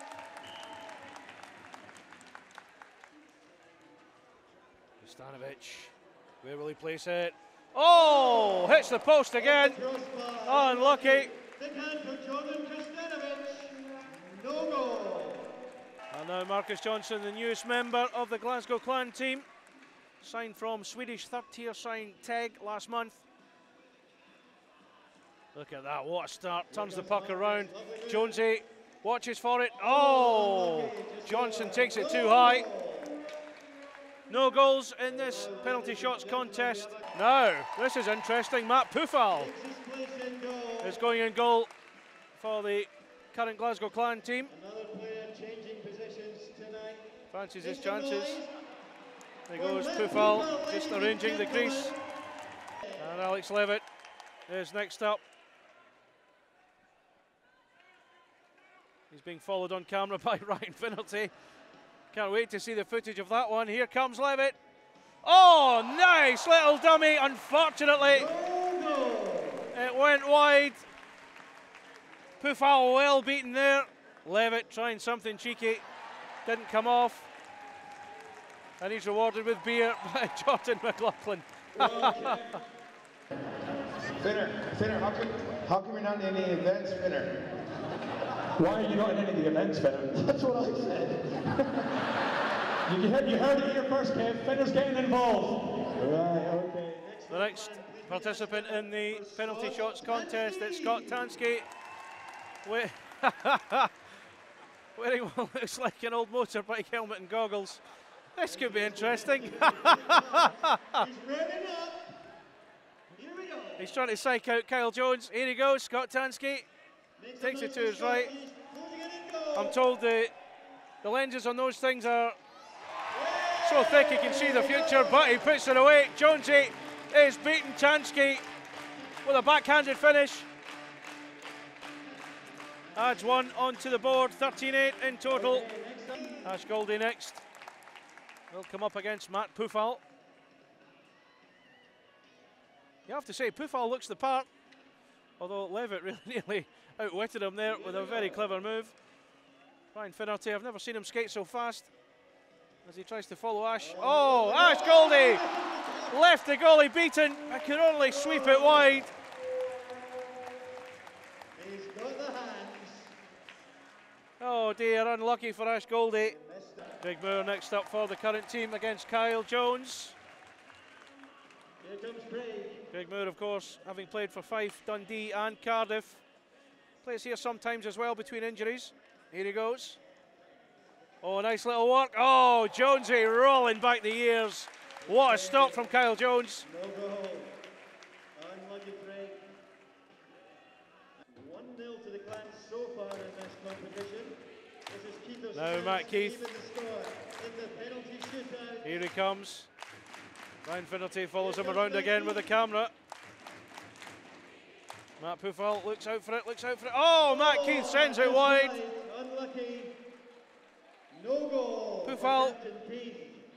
Kristanovic, where will he place it? Oh, hits the post again. Unlucky. Big hand for Jordan Kristanovic. No goal. And now Marcus Johnson, the newest member of the Glasgow Clan team. Signed from Swedish third-tier sign Teg last month. Look at that, what a start. Turns the puck around. Jonesy watches for it. Oh, Johnson takes it too high. No goals in this penalty shots contest. Now, this is interesting. Matt Pufal is going in goal for the current Glasgow Clan team. Another player changing positions tonight. Fancies his chances. There goes Pufal, just arranging the crease. And Alex Levitt is next up. He's being followed on camera by Ryan Finnerty. Can't wait to see the footage of that one. Here comes Levitt. Oh, nice little dummy. Unfortunately, it went wide. Pufal well beaten there. Levitt trying something cheeky. Didn't come off. And he's rewarded with beer by Jordan McLaughlin. Finner, how come you're not in any events, Finner? Why are you not in any of the events, Finner? That's what I said. You heard it here first, Kev. Finner's getting involved. Right, okay. The next participant in the penalty shots contest, it's Scott Tansky. Wearing what looks like an old motorbike helmet and goggles. This could be interesting. He's revving up. Here we go. He's trying to psych out Kyle Jones. Here he goes, Scott Tansky. Takes it to his right. I'm told the lenses on those things are so thick he can see the future, but he puts it away. Jonesy is beating Tansky with a backhanded finish. Adds one onto the board, 13-8 in total. Ash Goldie next. Will come up against Matt Pufal. You have to say, Pufal looks the part, although Levitt really nearly outwitted him there with a very clever move. Ryan Finnerty, I've never seen him skate so fast as he tries to follow Ash. Oh, Ash Goldie left the goalie beaten. I could only sweep it wide. He's got the hands. Oh dear, unlucky for Ash Goldie. Craig Moore next up for the current team against Kyle Jones. Here comes Craig. Craig Moore, of course, having played for Fife, Dundee and Cardiff. Plays here sometimes as well between injuries. Here he goes. Oh, nice little work. Oh, Jonesy rolling back the years. What a stop from Kyle Jones. No goal. Unlucky Craig. 1-0 to the Clans so far in this competition. This is Keith Now Matt Keith. the score in the penalty shootout. Here he comes. Ryan Finnerty follows him around again with the camera. Matt Pufal looks out for it, looks out for it. Oh, Matt Keith sends it wide. Unlucky. No goal. Pufal Keith.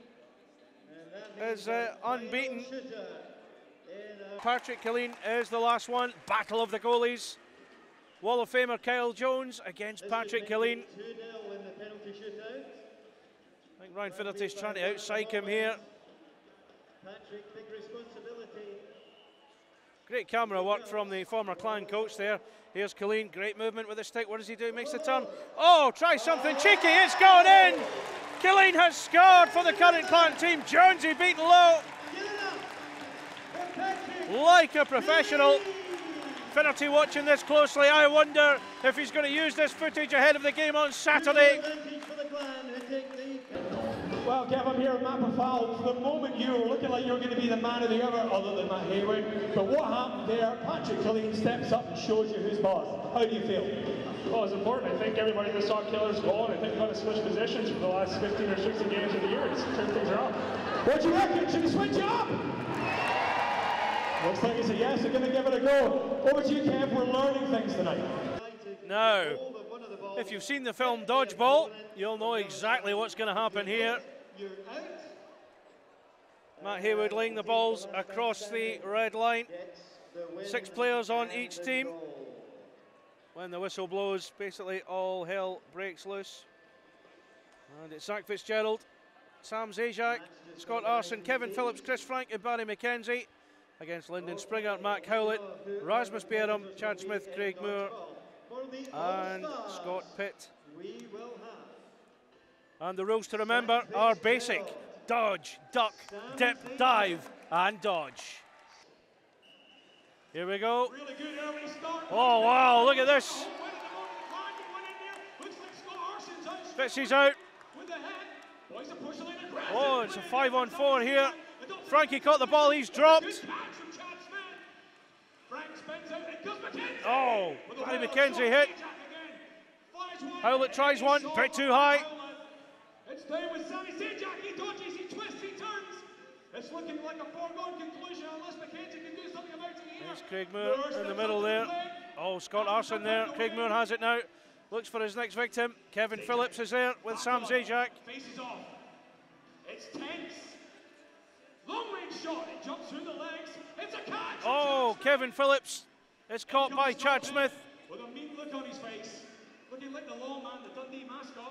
is unbeaten. Patrick Killeen is the last one. Battle of the goalies. Wall of Famer Kyle Jones against Patrick Killeen. 2-0 in the penalty shootout. I think Ryan Finnerty's trying to outpsych him here. Patrick, big responsibility. Great camera work from the former Clan coach there. Here's Killeen, great movement with the stick. What does he do? Makes the turn. Oh, try something cheeky. It's gone in. Killeen has scored for the current Clan team. Jonesy beaten low. Like a professional. Finnerty watching this closely. I wonder if he's going to use this footage ahead of the game on Saturday. Well, Kev, I'm here with Matt Pufal. For the moment, you were looking like you were going to be the man of the hour, other than Matt Hayward. But what happened there? Patrick Killeen steps up and shows you who's boss. How do you feel? Well, it's important. I think everybody just saw Killer's goal, and I think we're going to switch positions for the last 15 or 16 games of the year. Just turn things around. What do you reckon? Should we switch up? Looks like it's a yes. They're going to give it a go. Over to you, Kev. We're learning things tonight. Now, if you've seen the film Dodgeball, you'll know exactly what's going to happen here. Matt Hayward laying the balls across the red line. 6 players on each team. When the whistle blows, basically all hell breaks loose. And it's Zach Fitzgerald, Sam Zajac, Scott Arson, Kevin Phillips, Chris Frank and Barry McKenzie against Lyndon Springer, Mac Howlett, Rasmus Berum, Chad Smith, Craig Moore and Scott Pitt. And the rules to remember are basic. Dodge, duck, dip, dive and dodge. Here we go. Oh wow, look at this. Fitzy's out. Oh, it's a 5-on-4 here. Frankie caught the ball, he's dropped. Oh, Barry McKenzie hit. Howlett tries one, bit too high. It's staying with Sammy Zajac. He dodges, he twists, he turns. It's looking like a foregone conclusion unless McKenzie can do something about it here. There's Craig Moore in the middle there. Oh, Scott Arson there. Craig Moore has it now. Looks for his next victim. Kevin Phillips is there with Sam Zajac. Faces off. It's tense. Long range shot. It jumps through the legs. It's a catch. Oh, Kevin Phillips is caught by Chad Smith. With a mean look on his face. Looking like the lawman, the Dundee mascot.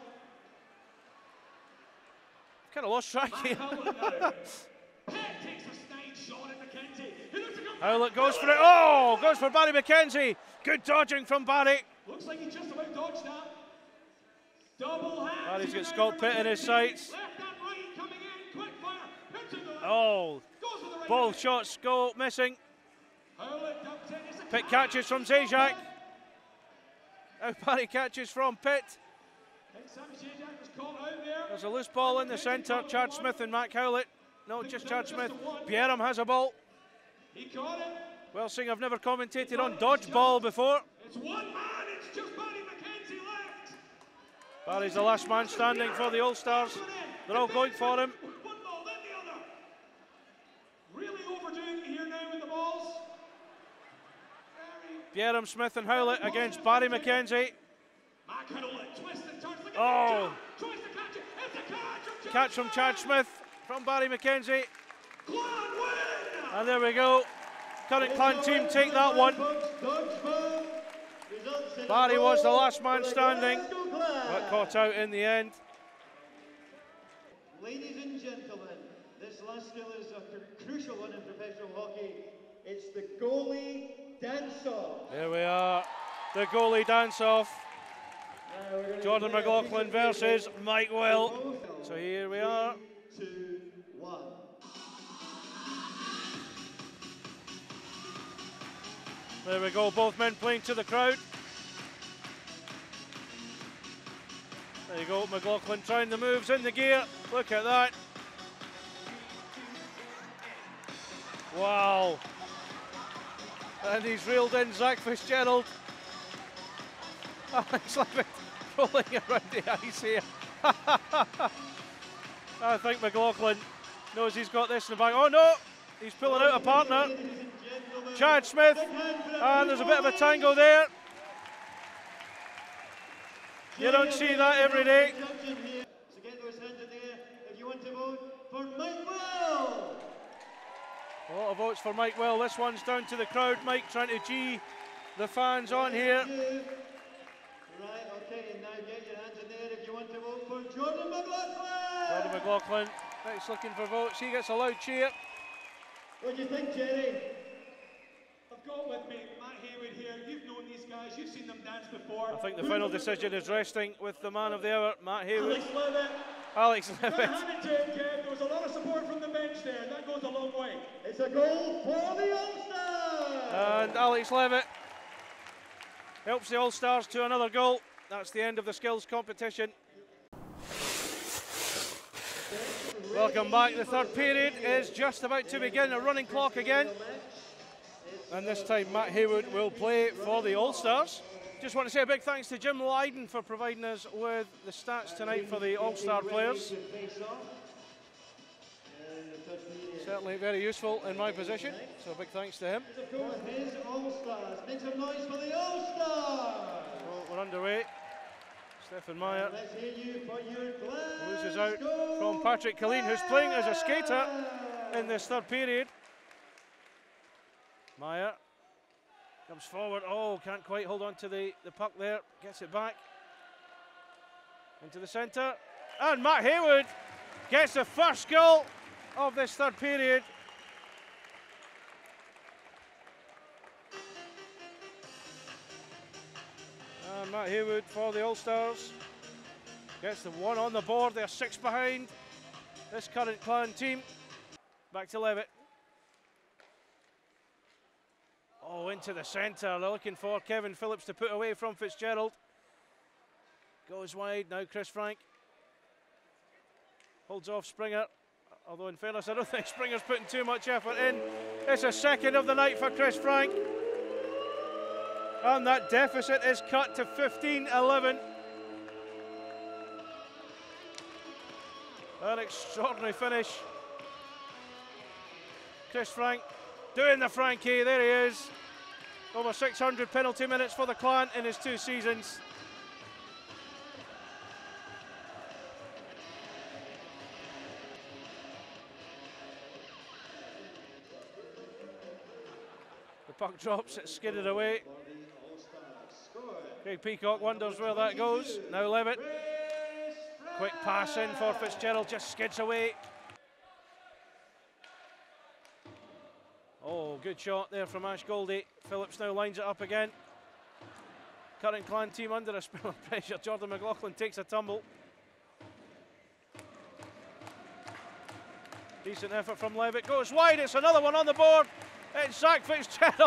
Kind of lost track here. Head takes a snide shot at McKenzie. Howlett goes for it. Oh, goes for Barry McKenzie. Good dodging from Barry. Looks like he just about dodged that. Double hand. Barry's got Scott Pitt in his sights. Left and right coming in. Quick fire. Hits in the left. Oh, Right both shots go missing. Howlett dumps in. It's a Pitt catches from Zajac. Now Barry catches from Pitt. Sam Zajac was caught out there. There's a loose ball in the centre. Chad Smith and Mac Howlett. No, just Chad Smith. Bieram has a ball. He caught it. Well, seeing I've never commentated on dodgeball before. It's one man. It's just Barry McKenzie left. Barry's the last man standing for the All-Stars. They're all going for him. One ball, then the other. Really overdoing it here now with the balls. Bieram, Smith and Howlett against Barry McKenzie. Mac Howlett twists and turns like Oh. Tries to catch it. It's a catch. Catch from Chad Smith from Barry McKenzie. Clan win. And there we go. Current Clan team take that one. Barry was the last man standing, but caught out in the end. Ladies and gentlemen, this last skill is a crucial one in professional hockey. It's the goalie dance-off. There we are, the goalie dance-off. Jordan McLaughlin versus Mike Will. So here we are. 3, 2, 1. There we go, both men playing to the crowd. There you go, McLaughlin trying the moves in the gear. Look at that. Wow. And he's reeled in Zach Fitzgerald. Alex Levitt rolling around the ice here. I think McLaughlin knows he's got this in the bag. Oh no, he's pulling out a partner. Chad Smith, and there's a bit of a tango there. You don't see that every day. So get those hands in the air if you want to vote for Mike Will. A lot of votes for Mike Will. This one's down to the crowd. Mike trying to G the fans on here. Right, okay, and now get your hands in the air if you want to vote for Jordan McLaughlin. Jordan McLaughlin, next looking for votes. He gets a loud cheer. What do you think, Jerry? I've got with me Matt Haywood here. You've known these guys. You've seen them dance before. I think the final decision is resting with the man of the hour, Matt Haywood. Alex Levitt. Alex Levitt. Hand it to him, Kev. There was a lot of support from the bench there. That goes a long way. It's a goal for the All-Stars. And Alex Levitt helps the All-Stars to another goal. That's the end of the skills competition. Welcome back. The third period is just about to begin. A running clock again. And this time Matt Haywood will play for the All-Stars. Just want to say a big thanks to Jim Lydon for providing us with the stats tonight for the All-Star players. Certainly very useful in my position, so a big thanks to him. Of course, his All-Stars. Make some noise for the All-Stars. Well, we're underway. Stefan Meyer Let's hear you for your loses out from Patrick Killeen, who's playing as a skater in this third period. Meyer comes forward. Oh, can't quite hold on to the puck there. Gets it back into the centre. And Matt Haywood gets the first goal of this third period. And Matt Haywood for the All-Stars gets the one on the board. They're 6 behind this current Clan team. Back to Levitt. Oh, into the centre. They're looking for Kevin Phillips to put away from Fitzgerald. Goes wide. Now Chris Frank holds off Springer. Although in fairness, I don't think Springer's putting too much effort in. It's a second of the night for Chris Frank. And that deficit is cut to 15-11. An extraordinary finish. Chris Frank doing the Frankie, there he is. Over 600 penalty minutes for the Clan in his 2 seasons. puck drops, it's skidded away. Craig Peacock wonders where that goes. Now Levitt. Quick pass in for Fitzgerald, just skids away. Oh, good shot there from Ash Goldie. Phillips now lines it up again. Current Clan team under a spell of pressure. Jordan McLaughlin takes a tumble. Decent effort from Levitt. Goes wide, it's another one on the board. It's Zach Fitzgerald.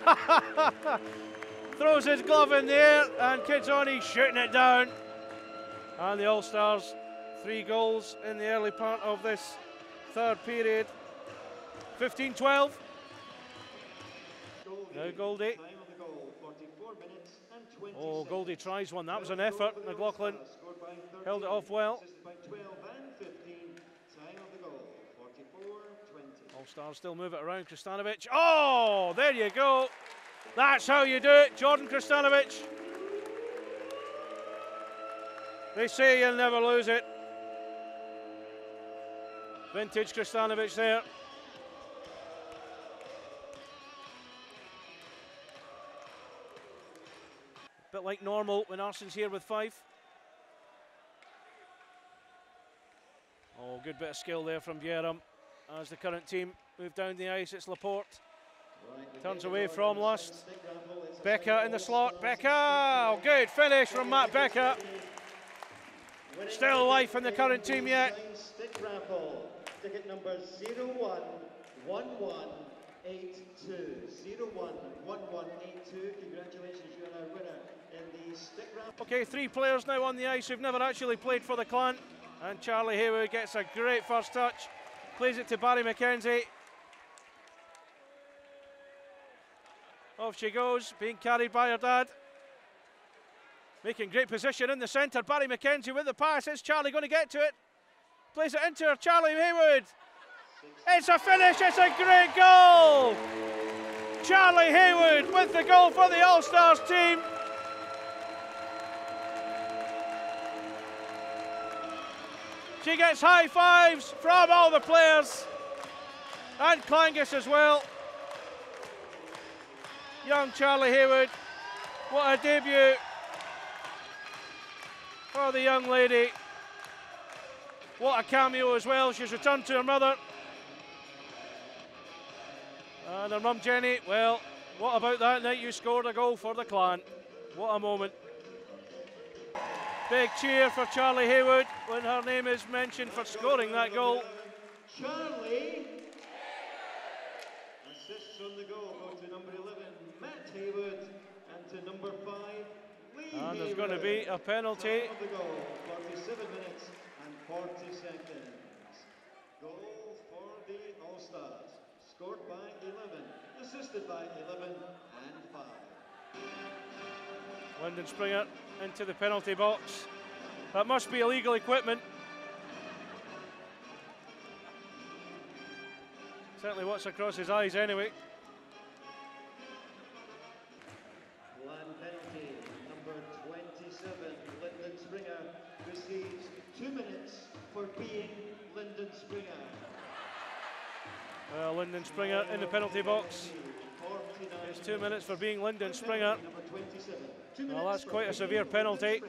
Throws his glove in the air and Kidzoni shooting it down. And the All-Stars, 3 goals in the early part of this third period. 15-12. Now Goldie. Oh, Goldie tries one. That was an effort. McLaughlin held it off well. All-Stars still move it around. Kristanovic. Oh, there you go. That's how you do it, Jordan Kristanovic. They say you'll never lose it. Vintage Kristanovic there. Bit like normal when Arson's here with 5. Oh, good bit of skill there from Bjerrum. As the current team move down the ice, it's Laporte. Turns away from Lust. Becker in the slot. Becker! Oh, good finish from Matt Becker. Still life in the current team yet. Stick raffle. Ticket number 011182. 011182. Congratulations, you are our winner in the stick raffle. Okay, 3 players now on the ice who've never actually played for the Clan. And Charlie Haywood gets a great first touch. Plays it to Barry McKenzie. Off she goes, being carried by her dad. Making great position in the centre. Barry McKenzie with the pass. Is Charlie going to get to it? Plays it into her. Charlie Haywood. It's a finish. It's a great goal. Charlie Haywood with the goal for the All-Stars team. She gets high fives from all the players. And Clangus as well. Young Charlie Haywood. What a debut for the young lady. What a cameo as well. She's returned to her mother. And her mum Jenny, well, what about that night you scored a goal for the Clan? What a moment. Big cheer for Charlie Haywood when her name is mentioned for scoring that goal. Charlie. Assists on the goal go to number 11, Matt Haywood, and to number 5, Lee And there's going to be a penalty. Time of the goal, 47 minutes and 40 seconds. Goal for the All-Stars. Scored by 11, assisted by 11 and 5. Lyndon Springer into the penalty box. That must be illegal equipment. Certainly what's across his eyes anyway. Clan penalty, number 27, Lyndon Springer, receives 2 minutes for being Lyndon Springer. Well, Lyndon Springer in the penalty box. It's 2 minutes for being Lyndon Springer. Well, that's quite a severe penalty.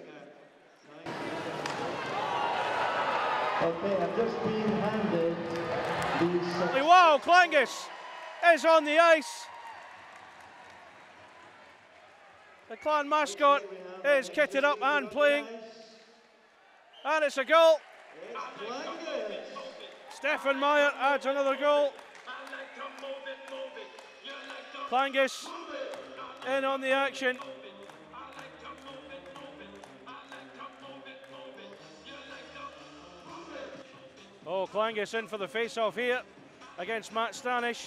Okay, I've just been handed these. Wow, Clangus is on the ice. The Clan mascot is kitted up and playing. And it's a goal. Stefan Meyer adds another goal. Clangus in on the action. Oh, Clangus in for the face-off here against Matt Stanish.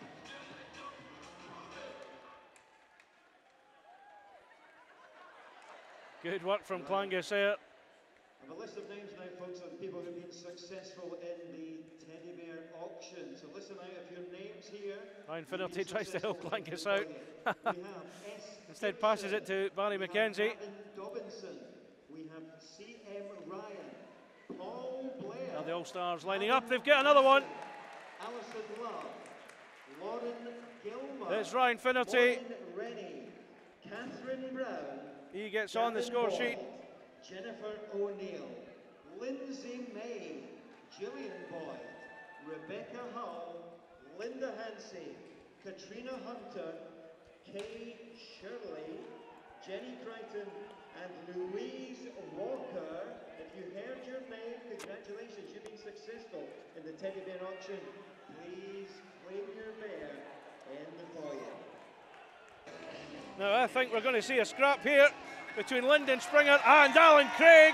Good work from Clangus there. I have a list of names now, folks, of people who've been successful in the Teddy Bear auction. So listen out, if your name's here. Ryan Finnerty tries to help Clangus out. Instead passes it to Barry McKenzie. Dobinson. We have C.M. Ryan. Paul Blair. Now the All-Stars lining up. They've got another one. Alison Love. Lauren Gilmer. There's Ryan Finnerty. Maureen Rennie. Catherine Brown. He gets on the score sheet. Jennifer O'Neill. Lindsay May. Gillian Boyd. Rebecca Hull. Linda Hansey. Katrina Hunter. Kay Shirley. Jenny Crichton. And Louise Walker. If you heard your name, congratulations, you've been successful in the teddy bear auction. Please claim your bear in the foyer. Now I think we're going to see a scrap here between Lyndon Springer and Alan Craig.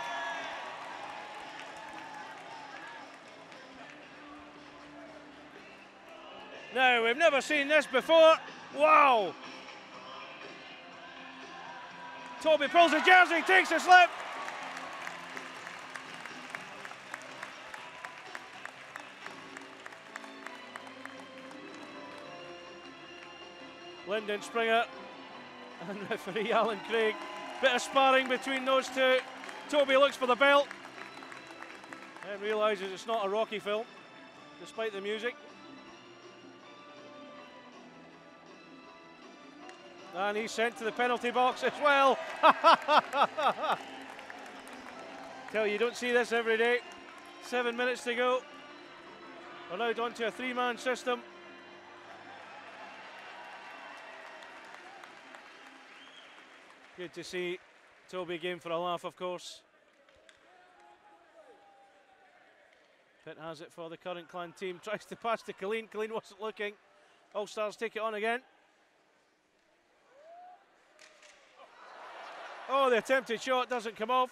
Now, we've never seen this before. Wow! Toby pulls the jersey, takes a slip. Lyndon Springer and referee Alan Craig. Bit of sparring between those two. Toby looks for the belt and realises it's not a Rocky film, despite the music. And he's sent to the penalty box as well. Tell you, you don't see this every day. 7 minutes to go. We're now down to a three-man system. Good to see Toby game for a laugh, of course. Pitt has it for the current Clan team. Tries to pass to Colleen. Colleen wasn't looking. All Stars take it on again. Oh, the attempted shot doesn't come off.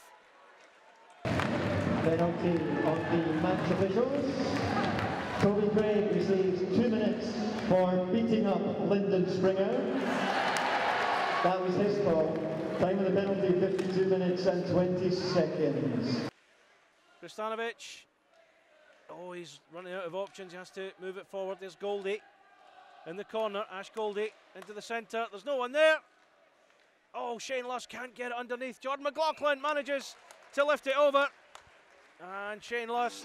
Penalty on the match officials. Toby Craig receives 2 minutes for beating up Lyndon Springer. That was his fault. Time of the penalty, 52 minutes and 20 seconds. Kristanovic. Oh, he's running out of options. He has to move it forward. There's Goldie in the corner. Ash Goldie into the centre. There's no one there. Oh, Shane Lust can't get it underneath. Jordan McLaughlin manages to lift it over. And Shane Lust.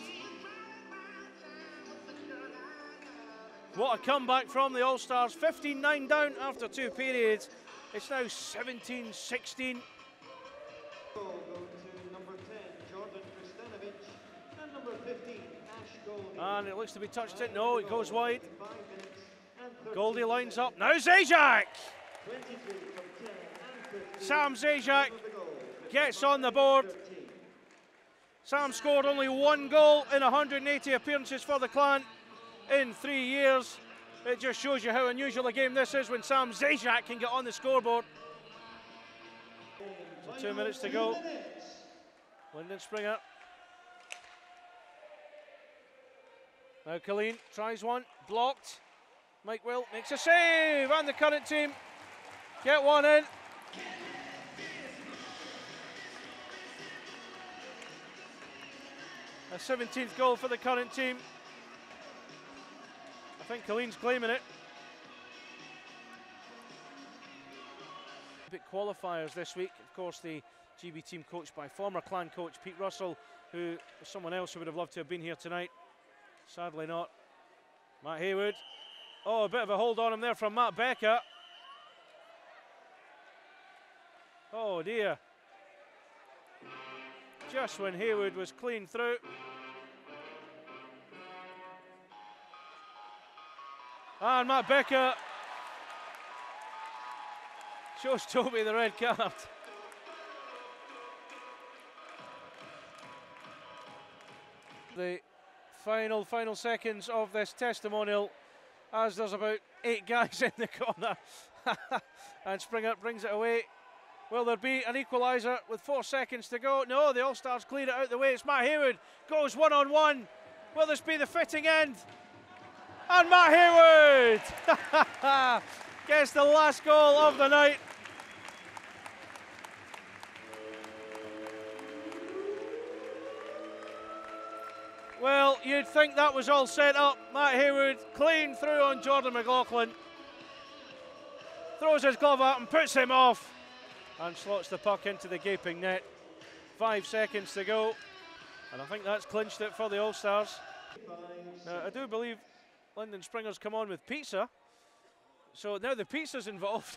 What a comeback from the All-Stars. 15-9 down after 2 periods. It's now 17-16. Go to number 10, Jordan Kristanovic, and number 15, Ash Goldie. And it looks to be touched it. No, it goes wide. Goldie lines up. Now Zajac! Sam Zajac gets on the board. Sam scored only 1 goal in 180 appearances for the Clan in 3 years. It just shows you how unusual a game this is when Sam Zajac can get on the scoreboard. So 2 minutes to go. Lyndon Springer. Now Colleen tries one, blocked. Mike Will makes a save, and the current team get one in. A 17th goal for the current team. I think Colleen's claiming it. Big qualifiers this week. Of course, the GB team coached by former Clan coach Pete Russell, who was someone else who would have loved to have been here tonight. Sadly not. Matt Haywood. Oh, a bit of a hold on him there from Matt Becker. Oh dear. Just when Haywood was clean through. And Matt Becker shows Toby the red card. The final seconds of this testimonial, as there's about 8 guys in the corner. And Springer brings it away. Will there be an equaliser with 4 seconds to go? No, the All-Stars cleared it out the way. It's Matt Haywood, goes one-on-one. Will this be the fitting end? And Matt Haywood gets the last goal of the night. Well, you'd think that was all set up. Matt Haywood clean through on Jordan McLaughlin. Throws his glove out and puts him off. And slots the puck into the gaping net. 5 seconds to go. And I think that's clinched it for the All-Stars. Now, I do believe Lyndon Springer's come on with pizza. So now the pizza's involved.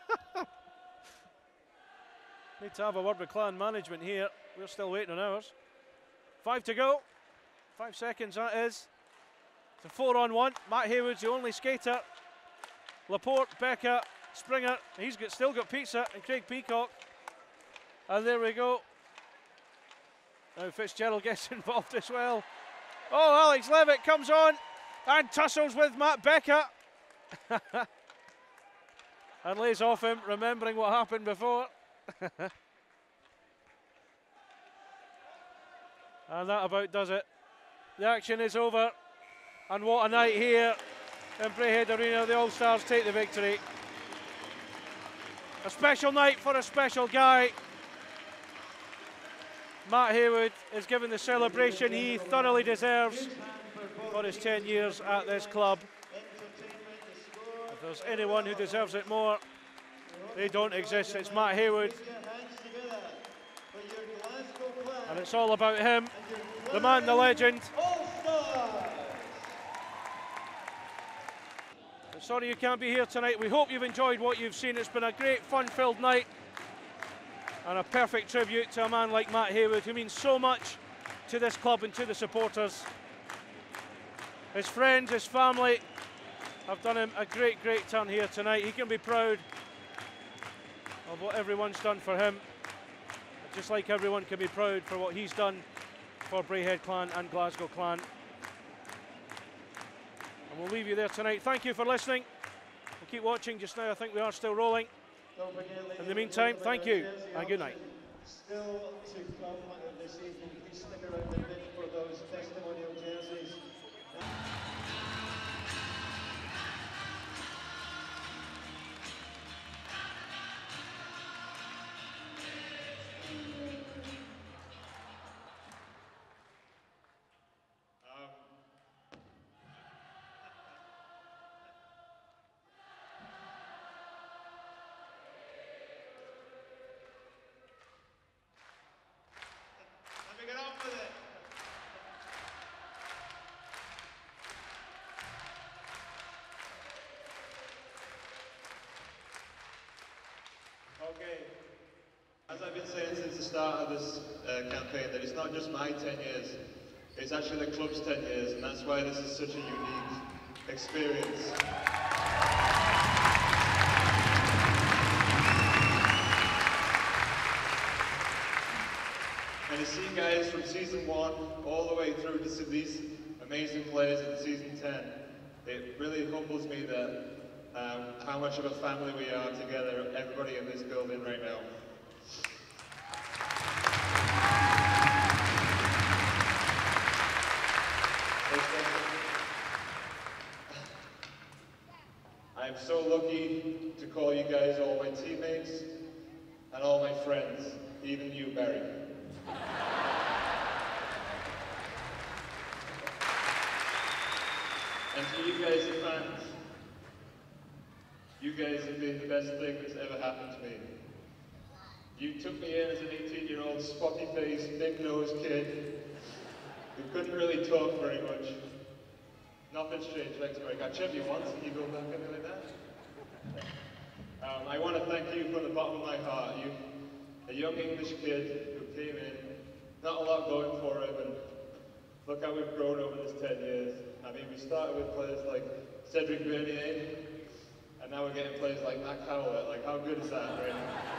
Need to have a word with clan management here. We're still waiting on ours. 5 to go. 5 seconds that is. It's a 4-on-1. Matt Haywood's the only skater. Laporte, Becca, Springer. He's still got pizza, and Craig Peacock. And there we go. Now Fitzgerald gets involved as well. Oh, Alex Levitt comes on and tussles with Matt Becca. And lays off him, remembering what happened before. And that about does it. The action is over. And what a night here in Braehead Arena. The All-Stars take the victory. A special night for a special guy. Matt Haywood is given the celebration he thoroughly deserves for his 10 years at this club. If there's anyone who deserves it more, they don't exist. It's Matt Haywood. And it's all about him, the man, the legend. Sorry you can't be here tonight. We hope you've enjoyed what you've seen. It's been a great, fun-filled night. And a perfect tribute to a man like Matt Haywood, who means so much to this club and to the supporters. His friends, his family have done him a great, great turn here tonight. He can be proud of what everyone's done for him, just like everyone can be proud for what he's done for Braehead Clan and Glasgow Clan. And we'll leave you there tonight. Thank you for listening. We'll keep watching just now. I think we are still rolling. In the meantime, thank you and good night. Still to come this evening. Please stick around a bit for those testimonial jerseys. Get on with it. Okay, as I've been saying since the start of this campaign, that it's not just my 10 years, it's actually the club's 10 years, and that's why this is such a unique experience. And to see guys from season 1 all the way through to these amazing players in season 10, it really humbles me that how much of a family we are together, everybody in this building right now. I'm so lucky to call you guys all my teammates and all my friends, even you, Barry. And to you guys, the fans, you guys have been the best thing that's ever happened to me. You took me in as an 18-year-old spotty-faced, big-nosed kid who couldn't really talk very much. Nothing strange like to I chub you once and you go back in like that. I want to thank you from the bottom of my heart. You, a young English kid who came in, not a lot going for him, and look how we've grown over this 10 years. I mean, we started with players like Cedric Bernier, and now we're getting players like Matt Howlett. Like, how good is that, right?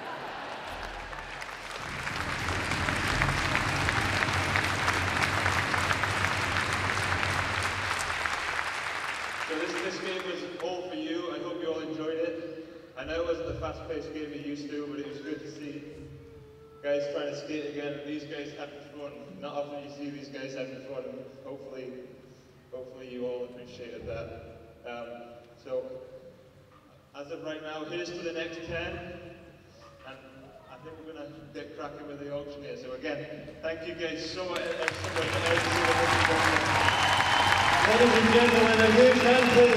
So this game was all for you. I hope you all enjoyed it. I know it wasn't the fast-paced game you used to, but it was good to see guys trying to skate again, and these guys having fun. Not often you see these guys having fun, and hopefully you all appreciated that. So, as of right now, here's to the next 10, and I think we're going to get cracking with the auction here. So again, thank you guys so much. Ladies and gentlemen, a huge hand for